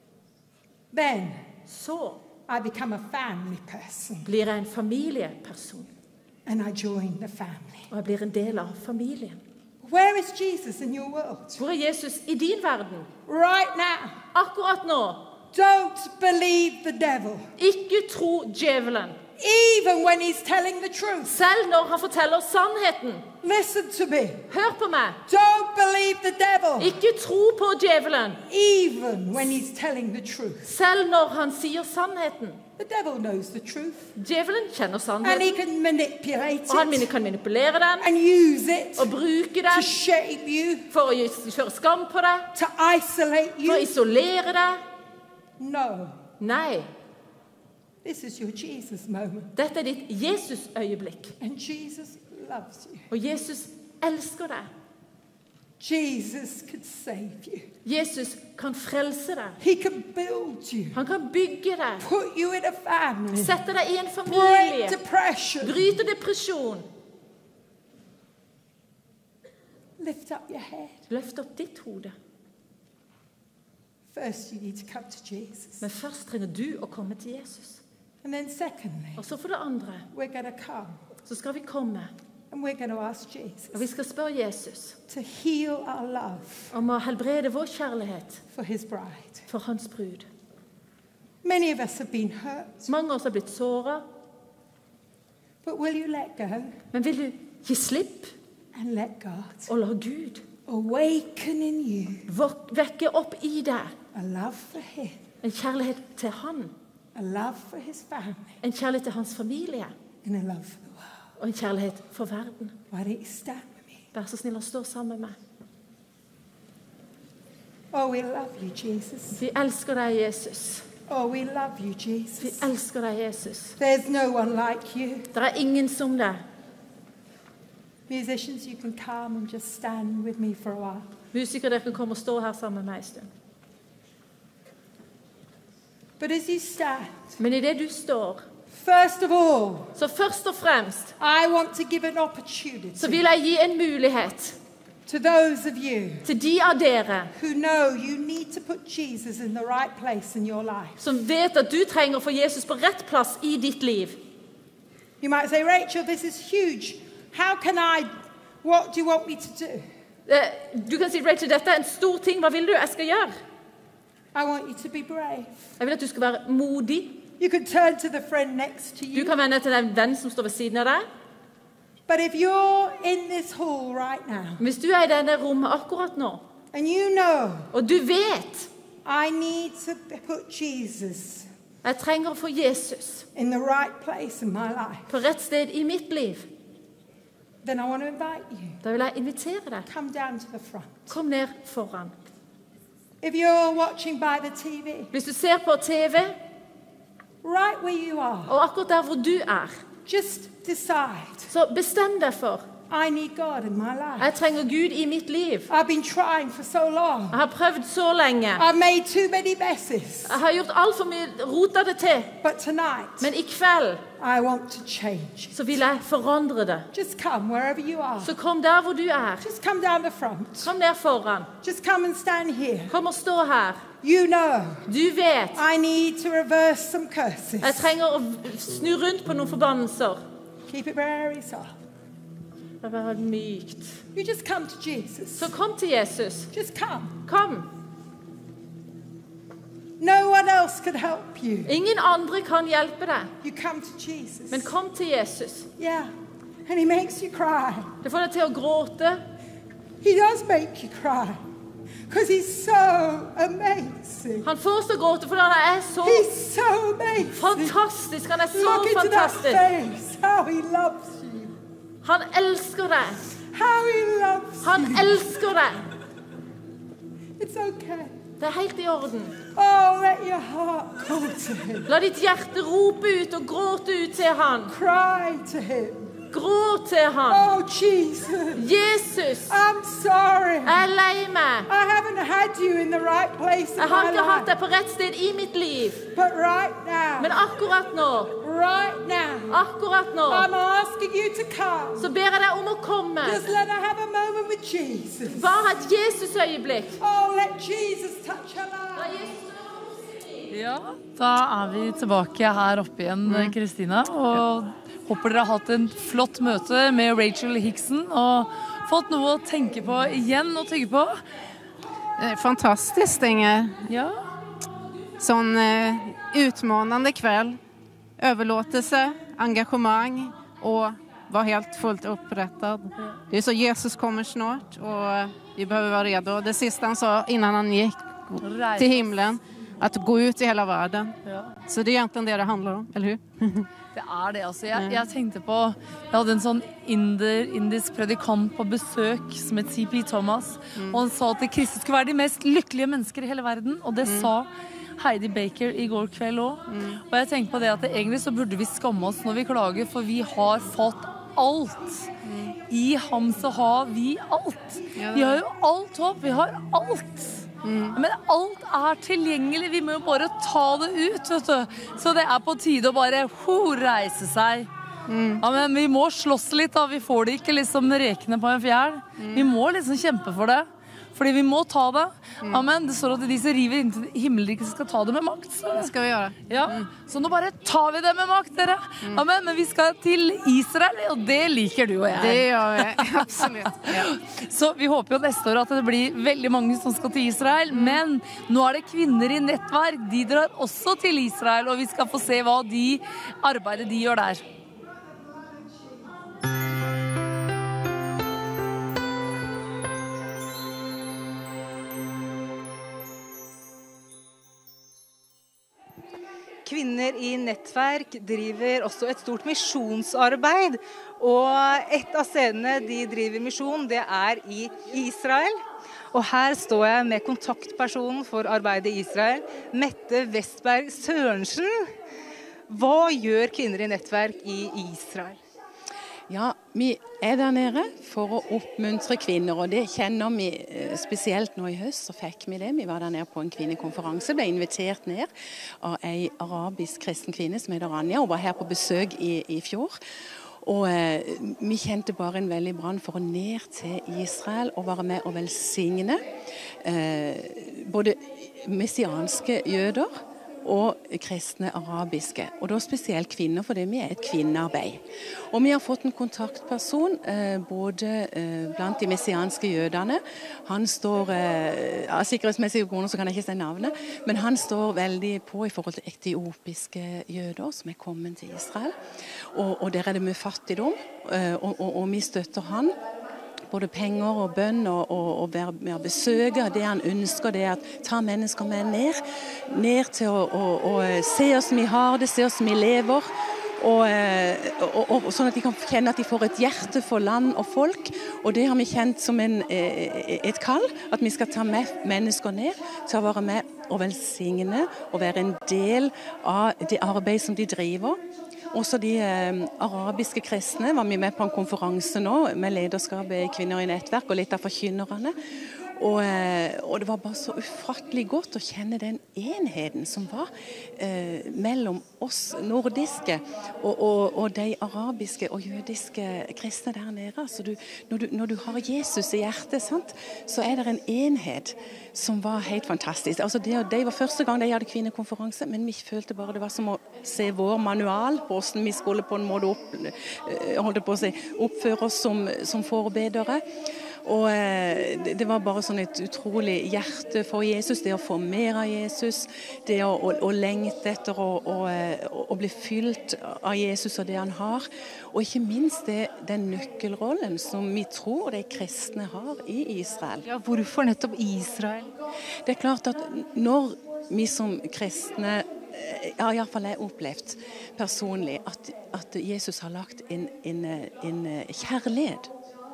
Then Så I become a family person blir jeg en familieperson, and I join the family. og jeg blir en del av familien. Where is Jesus in your world? Hvor er Jesus i din verden? Right now. Akkurat nå. Don't believe the devil. Ikke tro djevelen. Even when he's telling the truth. Selv når han forteller sannheten. Listen to me. Hør på meg. Don't believe the devil. Ikke tro på djevelen. Even when he's telling the truth. Selv når han sier sannheten. The devil knows the truth. Djevelen kjenner And he sannheten. can manipulate Og han it kan manipulere den and use it og bruke to den shame you, for å gjøre- føre skam på deg, to isolate for å you. isolere deg. No. Nei, This is your Jesus moment. dette er ditt Jesus-øyeblikk. And Jesus loves you. Og Jesus elsker deg. Jesus could save you. Jesus kan frelse deg. He can build you. Han kan bygge deg. Put you in a family. Sette deg i en Break familie. depression. Bryte depresjon. Lift up your head. Løft opp ditt hode. First, you need to come to Jesus. Men først trenger du å komme til Jesus. And then secondly, Og så for det andre, we're going to come så skal vi komme, and we're going to ask Jesus og vi skal spørre Jesus to heal our love om å helbrede vår kjærlighet for his bride. for hans brud. Many of us have been hurt, Mange av oss har blitt såret, but will you let go men vil du gi slipp and let God og la Gud awaken in you vok- vekke opp i deg a love for him, en kjærlighet til han, a love for his family, en kjærlighet til hans familie and a love for the world? og en kjærlighet for verden. Why don't you stand with me? Vær så snill og stå sammen med meg. Oh, we love you, Jesus. Vi elsker deg, Jesus. Oh, we love you, Vi Jesus. elsker deg, Jesus. There's no one like you. Det er ingen som deg. Musicians, you can come and just stand with me for a while. Musikere, dere kan komme og stå her sammen med meg en stund. But as you stand, Men i det du står, first of all, så først og fremst, I want to give an opportunity så vil jeg gi en mulighet to those of you til de av dere who know you need to put Jesus in the right place in your life. som vet at du trenger å få Jesus på rett plass i ditt liv. You might say, Rachel, this is huge. How can I, what do you want me to do? Eh, Du kan si, Rachel, dette er en stor ting. Hva vil du jeg skal gjøre? I want you to be brave. Jeg vil at du skal være modig. You can turn to the friend next to Du you. kan vende til den venn som står ved siden av deg. But if you're in this hall right now Hvis du er i denne rommet akkurat nå, and you know og du vet I need to put Jesus Jeg trenger å få Jesus in the right place in my life. på rett sted i mitt liv. Then I want to invite you. Da vil jeg invitere deg. Come down to the front. Kom ned foran. If you're watching by the T V, Hvis du ser på T V, right where you are, og akkurat der hvor du er, just decide, så bestem deg for I need God in my life. jeg trenger Gud i mitt liv. I've been trying for so long. Jeg har prøvd så lenge. I've made too many messes. Jeg har gjort alt for mye, rotet det til. But tonight, Men i kveld I want to change. så vil jeg forandre det. Just come wherever you are. Så kom der hvor du er. Just come down the front. Kom ned foran. Just come and stand here. Kom og stå her. You know, Du vet, I need to reverse some curses. jeg trenger å snu rundt på noen forbannelser. Keep it very soft. Det var mykt. You just come to Jesus. Så kom til Jesus. Just come. Kom. No one else could help you. Ingen andre kan hjelpe deg. You come to Jesus. Men kom til Jesus. Yeah. And he makes you cry. Det får deg til å gråte. He does make you cry. Because he's so amazing. Han får oss til å gråte fordi han er så He's so amazing. fantastisk. Han er så Look into that fantastisk. face. How he loves you. Han elsker deg. How he loves Han you. elsker deg. It's okay. Det er helt i orden. Oh, let your heart go to him. La ditt hjerte rope ut og gråte ut til han. Cry to him. Gråt til han. Oh, Jesus. Jesus, I'm sorry. jeg er lei meg. I haven't had you in the right place in Jeg har my ikke hatt life. deg på rett sted i mitt liv. But right now, Men akkurat nå, right now, akkurat nå, I'm asking you to come. så ber jeg deg om å komme. Just let her have a moment with Jesus. Bare et Jesus-øyeblikk. Oh, let Jesus touch her life. Ja, da er vi tilbake her oppe igjen, Kristina, og håper dere har hatt en flott møte med Rachel Hickson og fått noe å tenke på igjen og tygge på. Eh, Fantastiskt, Inger. Ja. Sånn eh, utmanande kväll. Överlåtelse, engagemang och var helt fullt upprättad. Det är så Jesus kommer snart och vi behöver vara redo. Det sista han sa innan han gick till himlen, att gå ut i hela världen. Ja. Så det är egentligen det det handlar om, eller hur? Det er det, altså. Jeg, jeg tenkte på, jeg hadde en sånn inder, indisk predikant på besøk som het C P Thomas, mm. og han sa at kristne skulle være de mest lykkelige mennesker i hele verden, og det mm. sa Heidi Baker i går kveld også. Mm. Og jeg tenkte på det at det, egentlig så burde vi skamme oss når vi klager, for vi har fått alt. Mm. I ham så har vi alt. Ja, vi har jo alt håp, vi har alt. Mm. Men alt er tilgjengelig. Vi må jo bare ta det ut, vet du. Så det er på tide å bare ho, reise seg. Mm. Ja, men vi må slåss litt da. Vi får det ikke liksom rekene på en fjær. Mm. Vi må liksom kjempe for det. Fordi vi må ta det. Mm. Amen. Det står at de som river inntil himmelriket skal ta det med makt. Så. Det skal vi gjøre. Ja. Mm. Så nå bare tar vi det med makt, dere. Mm. Amen. Men vi skal til Israel, og det liker du og jeg. Det gjør vi, absolutt. Ja. Så vi håper jo neste år at det blir veldig mange som skal til Israel. Mm. Men nå er det kvinner i nettverk. De drar også til Israel, og vi skal få se hva de arbeidet de gjør der. Kvinner i nettverk driver også et stort misjonsarbeid, og et av stedene de driver misjon, det er i Israel. Og her står jeg med kontaktpersonen for arbeidet i Israel, Mette Westberg Sørensen. Hva gjør kvinner i nettverk i Israel? Ja, vi er der nede for å oppmuntre kvinner, og det kjenner vi spesielt nå i høst, så fikk vi det. Vi var der nede på en kvinnekonferanse, ble invitert ned av en arabisk kristen kvinne som heter Anja, og var her på besøk i, i fjor. Og eh, vi kjente bare en veldig brann for å ned til Israel og være med og velsigne eh, både messianske jøder og kristne arabiske, og da spesielt kvinner, fordi vi er et kvinnearbeid. Og vi har fått en kontaktperson, eh, både eh, blant de messianske jødene. Han står, eh, av sikkerhetsmessige grunner så kan jeg ikke si navnet, men han står veldig på i forhold til etiopiske jøder som er kommet til Israel. Og, og der er det mye fattigdom, eh, og, og, og vi støtter han både penger og bønn, og, og, og være med å besøke. Det han ønsker, det er at ta mennesker med ned, ned til å, å, å se oss som vi har det, se oss som vi lever. Og, og, og sånn at de kan kjenne at de får et hjerte for land og folk, og det har vi kjent som en, et kall, at vi skal ta med mennesker ned til å være med og velsigne og være en del av det arbeid som de driver. Også de eh, arabiske kristne var vi med på en konferanse nå med lederskapet i Kvinner i nettverk og litt av forkynnerne. Og, og det var bare så ufattelig godt å kjenne den enheten som var eh, mellom oss nordiske og, og, og de arabiske og jødiske kristne der nede. Altså du, når, du, når du har Jesus i hjertet, sant, så er det en enhet som var helt fantastisk. Altså det, det var første gang de hadde kvinnekonferanse, men vi følte bare det var som å se vår manual på hvordan vi skulle på en måte opp, holde på å si, oppføre oss som, som forbedere. Og det, det var bare sånn et utrolig hjerte for Jesus, det å få mer av Jesus, det å, å, å lengte etter å, å, å bli fylt av Jesus og det han har, og ikke minst det, den nøkkelrollen som vi tror de kristne har i Israel. Ja, hvorfor nettopp Israel? Det er klart at når vi som kristne, ja, i hvert fall jeg har opplevd personlig, at, at Jesus har lagt en, en, en kjærlighet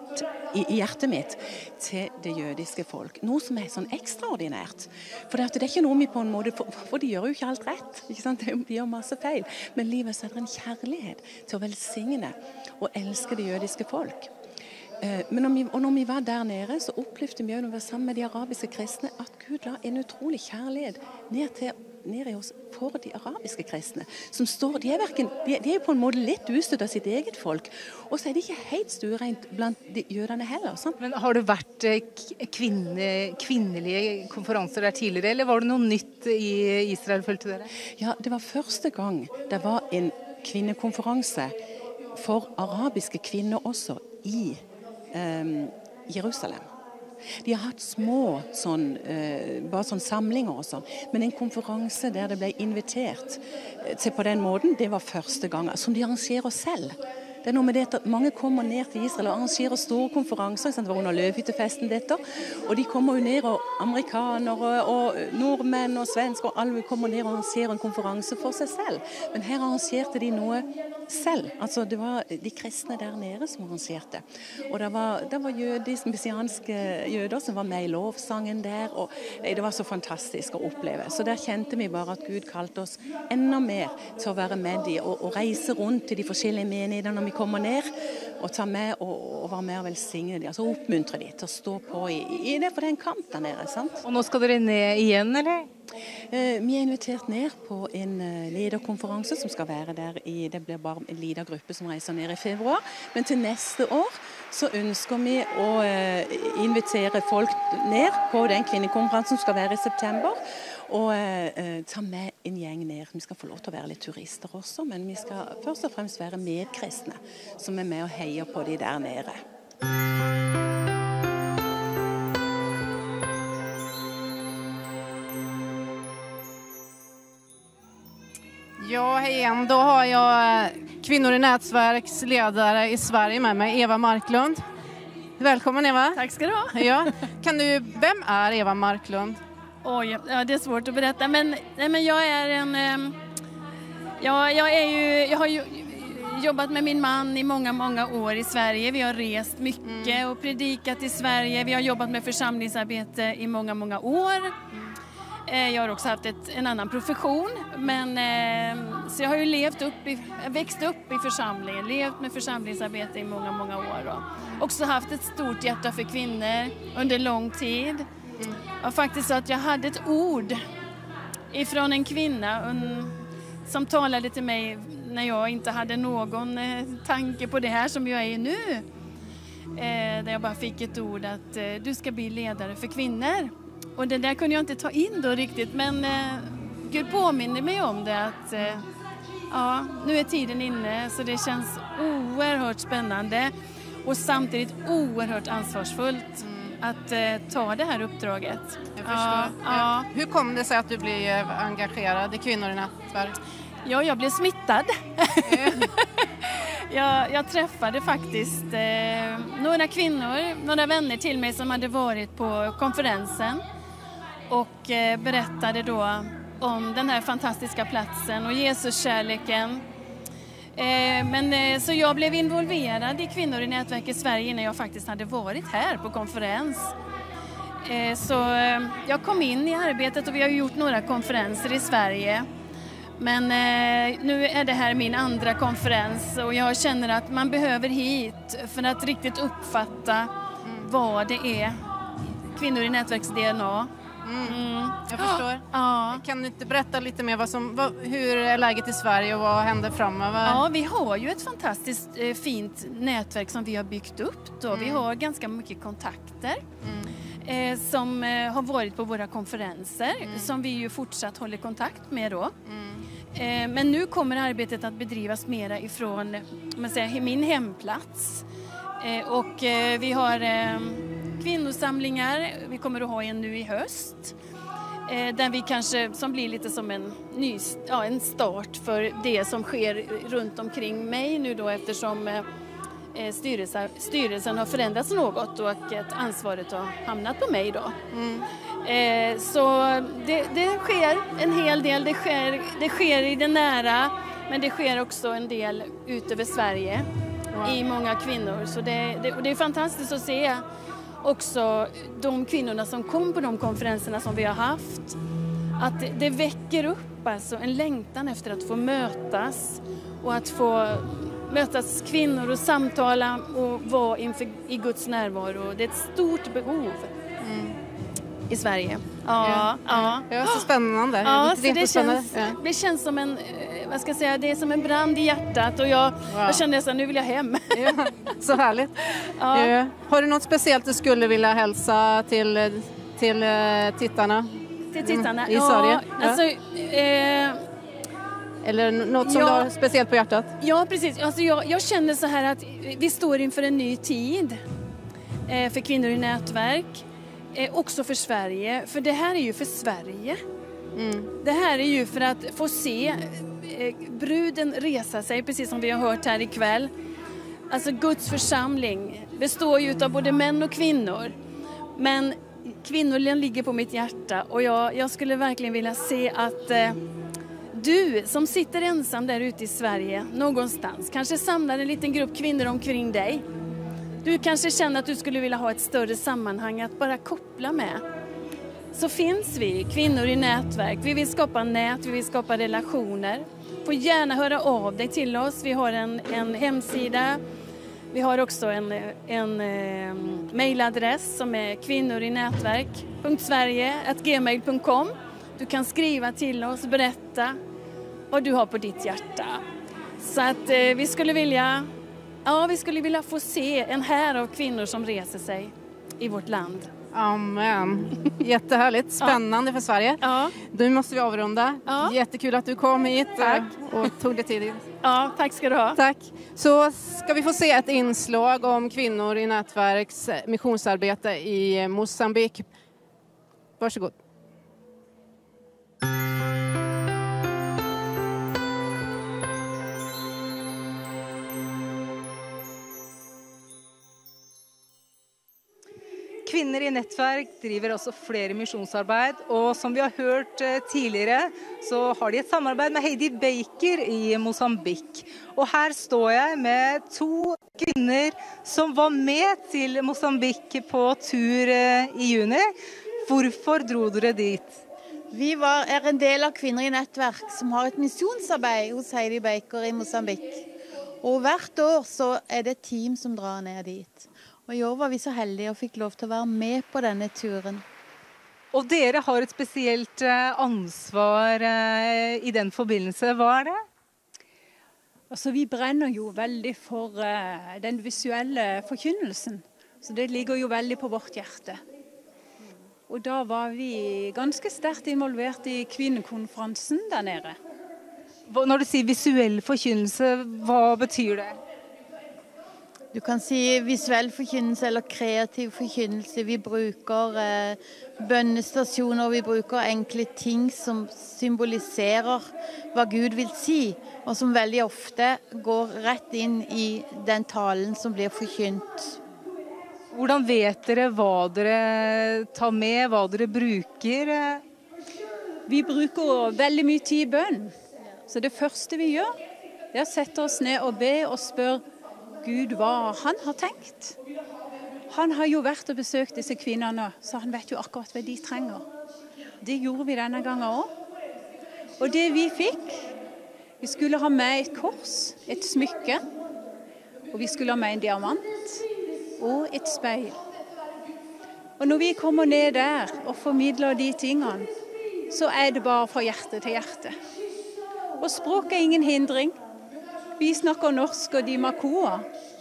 I, i hjertet mitt til det jødiske folk. Noe som er sånn ekstraordinært. For det, det er ikke noe vi på en måte, for, for de gjør jo ikke alt rett. Ikke sant? De gjør masse feil. Men livet setter en kjærlighet til å velsigne og elske det jødiske folk. Eh, men når vi, og når vi var der nede, så opplevde vi jo når vi var sammen med de arabiske kristne, at Gud la en utrolig kjærlighet ned til ned i oss for de arabiske kristne, som står, de er, hverken, de, de er på en måte litt ustøtt av sitt eget folk, og så er de ikke helt stuereint blant de jødene heller. Sant? Men har det vært kvinne, kvinnelige konferanser der tidligere, eller var det noe nytt i Israel, følte dere? Ja, det var første gang det var en kvinnekonferanse for arabiske kvinner også i um, Jerusalem. De har hatt små sånn, eh, bare sånn samlinger og sånn, men en konferanse der det ble invitert til på den måten, det var første gang, som de arrangerer selv. Det er noe med det at mange kommer ned til Israel og arrangerer store konferanser, det var under Løvhyttefesten dette, og de kommer jo ned, og amerikanere og nordmenn og svensker, og alle kommer ned og arrangerer en konferanse for seg selv. Men her arrangerte de noe selv, altså det var de kristne der nede som arrangerte. Og det var, det var jødiske, messianske jøder som var med i lovsangen der, og det var så fantastisk å oppleve. Så der kjente vi bare at Gud kalte oss enda mer til å være med de, og, og reise rundt til de forskjellige menighetene når vi kommer ned, og ta med og, og være med og velsigne de, altså oppmuntre de til å stå på i, i det, for det er en kamp der nede, sant? Og nå skal dere ned igjen, eller? Eh, vi er invitert ned på en uh, lederkonferanse som skal være der i, det blir bare en liten gruppe som reiser ned i februar, men til neste år så ønsker vi å uh, invitere folk ned på den kvinnekonferansen som skal være i september, og uh, ta med en gjeng ned. Vi skal få lov til å være litt turister også, men vi skal først og fremst være medkristne som er med og heier på de der nede. Ja, hej igen. Då har jag Kvinnor i nätverks ledare i Sverige med mig, Eva Marklund. Välkommen Eva. Tack ska du ha. Ja. Kan du, vem är Eva Marklund? Oj, ja, det är svårt att berätta, men, nej, men jag är en... Eh, ja, jag, är ju, jag har ju jobbat med min man i många, många år i Sverige. Vi har rest mycket mm. och predikat i Sverige. Vi har jobbat med församlingsarbete i många, många år. Jag har också haft ett, en annan profession, men eh, så jag har ju levt upp i, växt upp i församlingen, levt med församlingsarbete i många, många år och också haft ett stort hjärta för kvinnor under lång tid. Mm. Och faktiskt så att jag hade ett ord ifrån en kvinna en, som talade till mig när jag inte hade någon eh, tanke på det här som jag är nu. Eh, där jag bara fick ett ord att eh, du ska bli ledare för kvinnor. Och det där kunde jag inte ta in då riktigt, men eh, Gud påminner mig om det att eh, ja, nu är tiden inne, så det känns oerhört spännande och samtidigt oerhört ansvarsfullt mm. att eh, ta det här uppdraget. Jag förstår. Ja, ja. Hur kom det sig att du blev engagerad i Kvinnor i nätverk? Ja, jag blev smittad. jag, jag träffade faktiskt eh, några kvinnor, några vänner till mig som hade varit på konferensen och eh, berättade då om den här fantastiska platsen och Jesus-kärleken. Eh, men, eh, så jag blev involverad i Kvinnor i nätverk i Sverige innan jag faktiskt hade varit här på konferens. Eh, så eh, jag kom in i arbetet och vi har gjort några konferenser i Sverige. Men eh, nu är det här min andra konferens och jag känner att man behöver hit för att riktigt uppfatta mm. vad det är. Kvinnor i nätverks D N A. Mm. Mm. Jag förstår. Ja. Kan du inte berätta lite mer vad som, vad, hur är läget i Sverige och vad händer framöver? Ja, vi har ju ett fantastiskt eh, fint nätverk som vi har byggt upp då. Mm. Vi har ganska mycket kontakter mm. eh, som eh, har varit på våra konferenser mm. som vi ju fortsatt håller kontakt med då. Mm. Eh, men nu kommer arbetet att bedrivas mera ifrån man säger, min hemplats. Eh, och eh, vi har eh, kvinnosamlingar, vi kommer att ha en nu i höst. Eh, där vi kanske, som blir lite som en ny, ja, en start för det som sker runt omkring mig nu då eftersom eh, styrelsen, styrelsen har förändrats något och att ansvaret har hamnat på mig då. Mm. Eh, så det, det sker en hel del, det sker, det sker i det nära men det sker också en del ut över Sverige wow. i många kvinnor. Så det, det, det är fantastiskt att se också de kvinnorna som kom på de konferenserna som vi har haft. Att det, det väcker upp alltså en längtan efter att få mötas och att få mötas kvinnor och samtala och vara inför, i Guds närvaro. Det är ett stort behov. Mm. I Sverige. Ja, ja. ja. ja så spännande. Ja, så det, känns, ja. det känns som en, vad ska jag säga, det är som en brand i hjärtat och jag, wow. jag känner nästan nu vill jag hem. Ja, så härligt. Ja. Ja. Har du något speciellt du skulle vilja hälsa till, till tittarna? Till tittarna? I Sverige? Ja, alltså... Eh, Eller något som ja, du har speciellt på hjärtat? Ja, precis. Alltså jag, jag känner så här att vi står inför en ny tid eh, för kvinnor i nätverk. Eh, också för Sverige, för det här är ju för Sverige. Mm. Det här är ju för att få se eh, bruden resa sig, precis som vi har hört här ikväll. Alltså Guds församling består ju av både män och kvinnor. Men kvinnor ligger på mitt hjärta och jag, jag skulle verkligen vilja se att eh, du som sitter ensam där ute i Sverige någonstans kanske samlar en liten grupp kvinnor omkring dig. Du kanske känner att du skulle vilja ha ett större sammanhang att bara koppla med. Så finns vi, kvinnor i nätverk. Vi vill skapa nät, vi vill skapa relationer. Får gärna höra av dig till oss. Vi har en, en hemsida. Vi har också en, en eh, mailadress som är kvinnorinätverk punkt sverige at gmail punkt com. Du kan skriva till oss och berätta vad du har på ditt hjärta. Så att eh, vi skulle vilja... Ja, vi skulle vilja få se en här av kvinnor som reser sig i vårt land. Amen. Jättehärligt. Spännande ja. för Sverige. Ja. Nu måste vi avrunda. Ja. Jättekul att du kom hit tack. och tog dig tid. Ja, tack ska du ha. Tack. Så ska vi få se ett inslag om kvinnor i nätverks missionsarbete i Mosambik. Varsågod. Kvinner i nätverk driver också flere missionsarbeid, och som vi har hört tidigare så har de ett samarbete med Heidi Baker i Mosambik. Och här står jag med två kvinnor som var med till Mosambik på tur i juni. Varför drog du dit? Vi var, är en del av Kvinnor i nätverk som har ett missionsarbete hos Heidi Baker i Mosambik. Och hvert år så är det ett team som drar ner dit. Och i år var vi så heldige och fick lov till att vara med på denne turen. Och dere har ett speciellt ansvar i den förbindelse. Vad är det? Altså, vi brenner jo veldig for uh, den visuelle forkynnelsen. Så det ligger jo veldig på vårt hjerte. Og da var vi ganske sterkt involvert i kvinnekonferensen der nede. Når du sier visuell forkynnelse, vad betyder det? Du kan si visuell forkynnelse eller kreativ forkynnelse. Vi bruker eh, bønnestasjoner, vi bruker enkle ting som symboliserer hva Gud vil si, og som veldig ofte går rett inn i den talen som blir forkynt. Hvordan vet dere hva dere tar med, hva dere bruker? Vi bruker veldig mye tid i bønn. Så det første vi gjør, det er å sette oss ned og be og spørre Gud hva han har tenkt. Han har jo vært og besøkt disse kvinnene, så han vet jo akkurat hva de trenger. Det gjorde vi denne gangen også. Og det vi fikk, vi skulle ha med et kors, et smykke, og vi skulle ha med en diamant og et speil. Og når vi kommer ned der og formidler de tingene, så er det bare fra hjerte til hjerte. Og språk er ingen hindring. Vi snakker norsk og de makoa.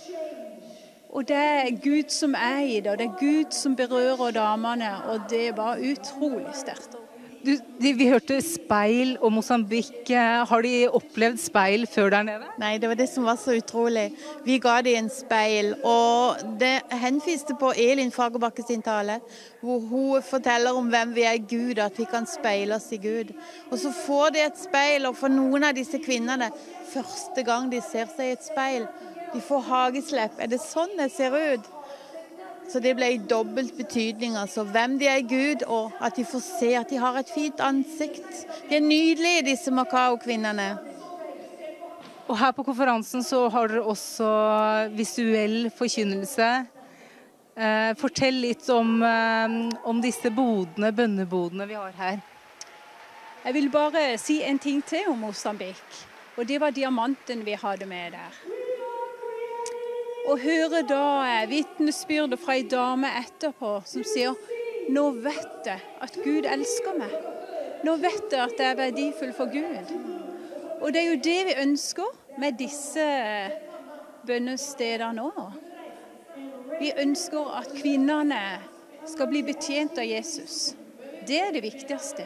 Og det er Gud som er i det, og det er Gud som berører damene, og det var utrolig sterkt. Du, de, vi hørte speil og Mosambik. Har de opplevd speil før der nede? Nei, det var det som var så utrolig. Vi ga dem en speil, og det henviste på Elin Fagerbakke sin tale, hvor hun forteller om hvem vi er i Gud, at vi kan speile oss i Gud. Og så får de et speil, og for noen av disse kvinnerne, første gang de ser seg i et speil, de får hageslepp. Er det sånn det ser ut? Så det ble i dobbelt betydning, altså hvem de er i Gud, og at de får se at de har et fint ansikt. De er nydelige, disse Makao-kvinnene. Og her på konferansen så har dere også visuell forkynnelse. Eh, fortell litt om, eh, om disse bodene, bønnebodene vi har her. Jeg vil bare si en ting til om Mosambik, og det var diamanten vi hadde med der. Og høre da vitnesbyrdet fra en dame etterpå som sier, nå vet jeg at Gud elsker meg. Nå vet jeg at jeg er verdifull for Gud. Og det er jo det vi ønsker med disse bønnestedene nå. Vi ønsker at kvinnerne skal bli betjent av Jesus. Det er det viktigste.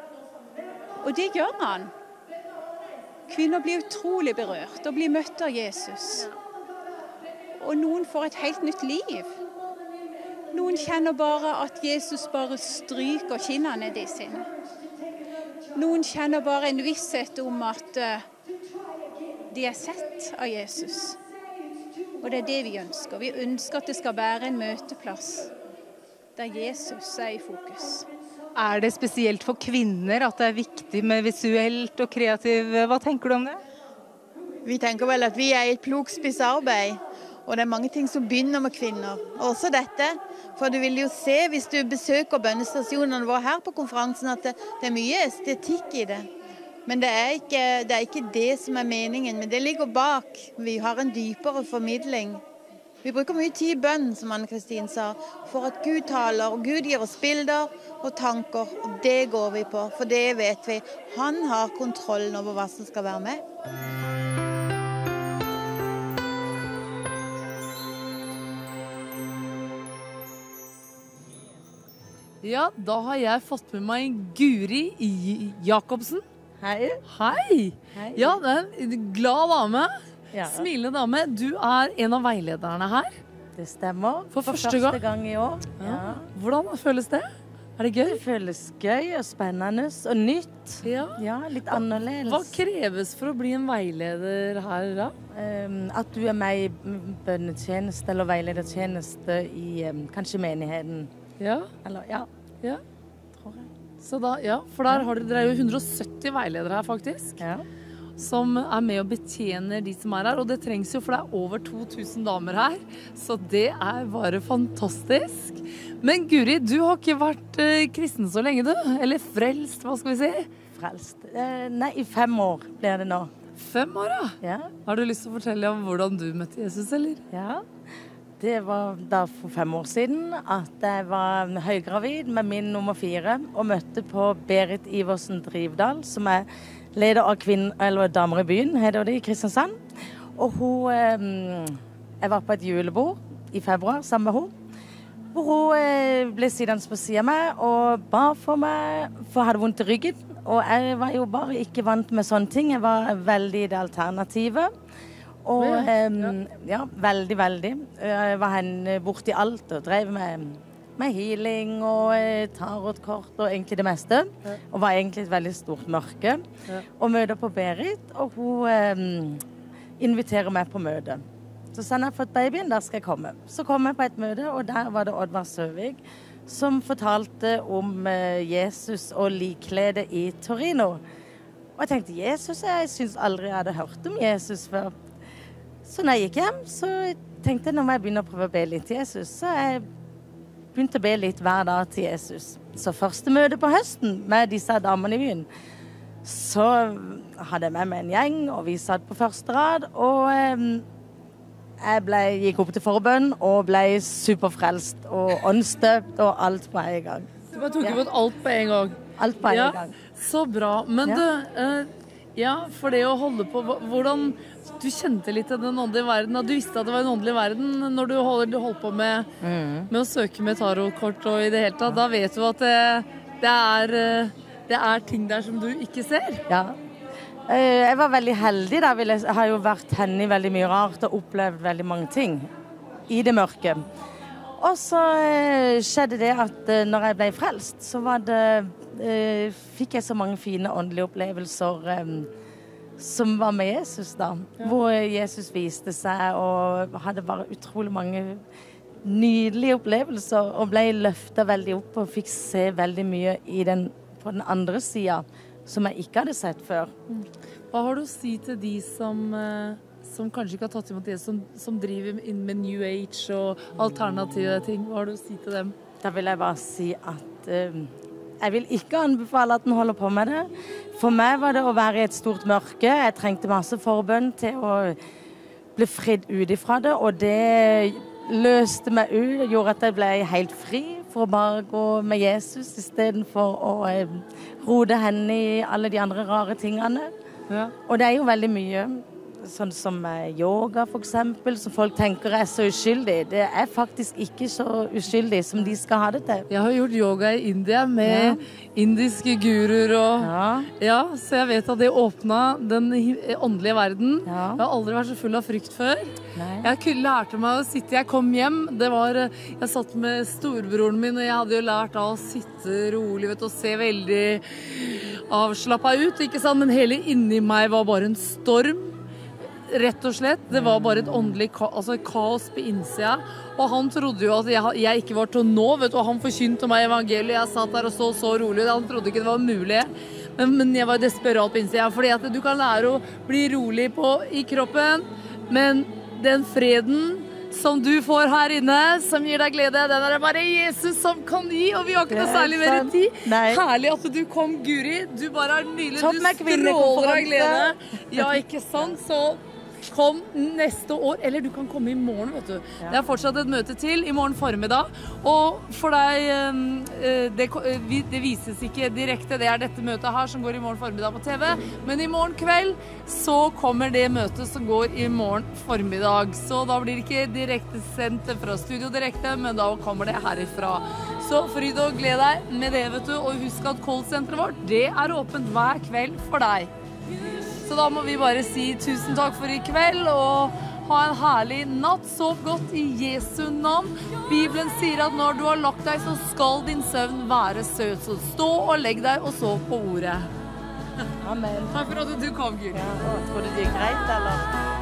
Og det gjør han. Kvinner blir utrolig berørt og blir møtt av Jesus. Og noen får et helt nytt liv. Noen kjenner bare at Jesus bare stryker kinnene de sine. Noen kjenner bare en visshet om at de er sett av Jesus. Og det er det vi ønsker. Vi ønsker at det skal være en møteplass der Jesus er i fokus. Er det spesielt for kvinner at det er viktig med visuelt og kreativ? Hva tenker du om det? Vi tenker vel at vi er i et plogspissarbeid. Og det er mange ting som begynner med kvinner. Også dette. For du vil jo se hvis du besøker bønnestasjonene våre her på konferansen, at det, det er mye estetikk i det. Men det er, ikke, det er ikke det som er meningen. Men det ligger bak. Vi har en dypere formidling. Vi bruker mye tid i bønn, som Anne-Kristin sa, for at Gud taler. Og Gud gir oss bilder og tanker. Og det går vi på, for det vet vi. Han har kontrollen over hva som skal være med. Ja, da har jeg fått med meg Guri Jacobsen. Hei. Hei. Hei. Ja, det er en glad dame. Ja. Smilende dame. Du er en av veilederne her. Det stemmer. For, For første, første gang. gang i år. Ja. Ja. Hvordan føles det? Er det gøy? Det føles gøy og spennende og nytt. Ja, ja litt annerledes. Hva kreves for å bli en veileder her da? Um, at du er med i bønnetjeneste eller veiledertjeneste i um, kanskje menigheten. Ja. Eller, ja. Ja. Tror jeg. Så da, ja, for der har dere, dere er jo hundre og sytti veiledere her faktisk. Ja. Som er med og betjener de som er her. Og det trengs jo, for det er over to tusen damer her. Så det er bare fantastisk. Men Guri, du har ikke vært eh, kristen så lenge du? Eller frelst, hva skal vi si? Frelst? Eh, nei, i fem år blir det nå. Fem år, ja? Ja. Har du lyst til å fortelle om hvordan du møtte Jesus, eller? Ja. Det var da for fem år siden at jeg var høygravid med min nummer fire og møtte på Berit Iversen Drivdal, som er leder av kvinner, eller damer i byen, heter det i Kristiansand. Og hun, jeg var på et julebord i februar sammen med henne, hvor hun ble sittende på siden av meg og ba for meg, for jeg hadde vondt i ryggen. Og jeg var jo bare ikke vant med sånne ting. Jeg var veldig i det alternativet. Og Ja. em, ja, veldig, veldig. Jeg var henne borte i alt og drev med, med healing og eh, tarotkort og egentlig det meste. Ja. Og var egentlig et veldig stort mørke. Ja. Og møter på Berit, og hun em, inviterer meg på møte. Så sa jeg har fått babyen, der skal jeg komme. Så kom jeg på et møte, og der var det Oddvar Søvig som fortalte om eh, Jesus og likkledet i Torino. Og jeg tenkte, Jesus, jeg synes aldri jeg hadde hørt om Jesus før. Så når jeg gikk hjem, så tenkte jeg, nå må jeg begynne å prøve å be litt til Jesus. Så jeg begynte å be litt hver dag til Jesus. Så første møte på høsten med disse damene i byen, så hadde jeg med meg en gjeng, og vi satt på første rad, og eh, jeg ble, gikk opp til forbønn og ble superfrelst og åndsdøpt og alt på en gang. Du bare tok imot alt på en gang. Alt på en Ja, gang. så bra. Men Ja. du, eh, ja, for det å holde på, hva- hvordan, du kjente litt til den åndelige verden, da du visste at det var en åndelig verden når du holdt, du holdt på med, med å søke med tarotkort og i det hele tatt, da vet du at det, det, er, eh, det er ting der som du ikke ser. Ja. Eh, Jeg var veldig heldig da. vil Jeg jeg har jo vært henne i veldig mye rart og opplevd veldig mange ting i det mørke. Og så eh, skjedde det at eh, når jeg ble frelst, så var det, eh, fikk jeg så mange fine åndelige opplevelser eh, som var med Jesus da. Hvor Jesus viste seg og hadde bare utrolig mange nydelige opplevelser og ble løftet veldig opp og fikk se veldig mye i den, på den andre siden som jeg ikke hadde sett før. Hva har du å si til de som, eh, som kanskje ikke har tatt imot det, som, som driver inn med New Age og alternative ting? Hva har du å si til dem? Da vil jeg bare si at eh, jeg vil ikke anbefale at den holder på med det. For meg var det å være i et stort mørke. Jeg trengte masse forbønn til å bli fridd ut ifra det, og det løste meg ut og gjorde at jeg ble helt fri for å bare gå med Jesus i stedet for å eh, rode henne i alle de andre rare tingene. Ja. Og det er jo veldig mye, sånn som eh, yoga for eksempel, som folk tenker er så uskyldig. Det er faktisk ikke så uskyldig som de skal ha det til. Jeg har gjort yoga i India med Ja. indiske guruer og Ja. ja, så jeg vet at det åpnet den hi- åndelige verden. Ja. Jeg har aldri vært så full av frykt før. Nei. Jeg kunne lærte meg å sitte, jeg kom hjem, det var, jeg satt med storebroren min, og jeg hadde jo lært av å sitte rolig, vet du, og se veldig avslappet ut, ikke sant? Men hele inni meg var bare en storm. Rett og slett, det var bare et åndelig ka altså kaos på innsida. Og han trodde jo at jeg, jeg ikke var til å nå, vet du, og han forkynte meg evangeliet. Jeg satt der og så så rolig, han trodde ikke det var mulig. Men, men jeg var desperat på innsida, fordi at du kan lære å bli rolig på, i kroppen, men den freden som du får her inne, som gir deg glede, den er det bare Jesus som kan gi, og vi har ikke noe særlig mer tid. Nei. Herlig at du kom, Guri. Du bare er nydelig. Topp Du med stråler av kvinnekonferanse. glede. Ja, ikke sant? Så kom neste år, eller du kan komme i morgen, vet du. Det er fortsatt et møte til i morgen formiddag. Og for deg, eh, det, vi- det vises ikke direkte, det er dette møtet her som går i morgen formiddag på T V. Men i morgen kveld så kommer det møtet som går i morgen formiddag. Så da blir det ikke direkte sendt fra studio direkte, men da kommer det herifra. Så fryd og gled deg med det, vet du. Og husk at callsenteret vårt, det er åpent hver kveld for deg. Så da må vi bare si tusen takk for i kveld, og ha en herlig natt. Sov godt i Jesu navn. Bibelen sier at når du har lagt deg, så skal din søvn være søt. Så stå og legg deg og sov på ordet. Amen. Takk for at du kom, Guri. Ja, tror du det gikk greit, eller?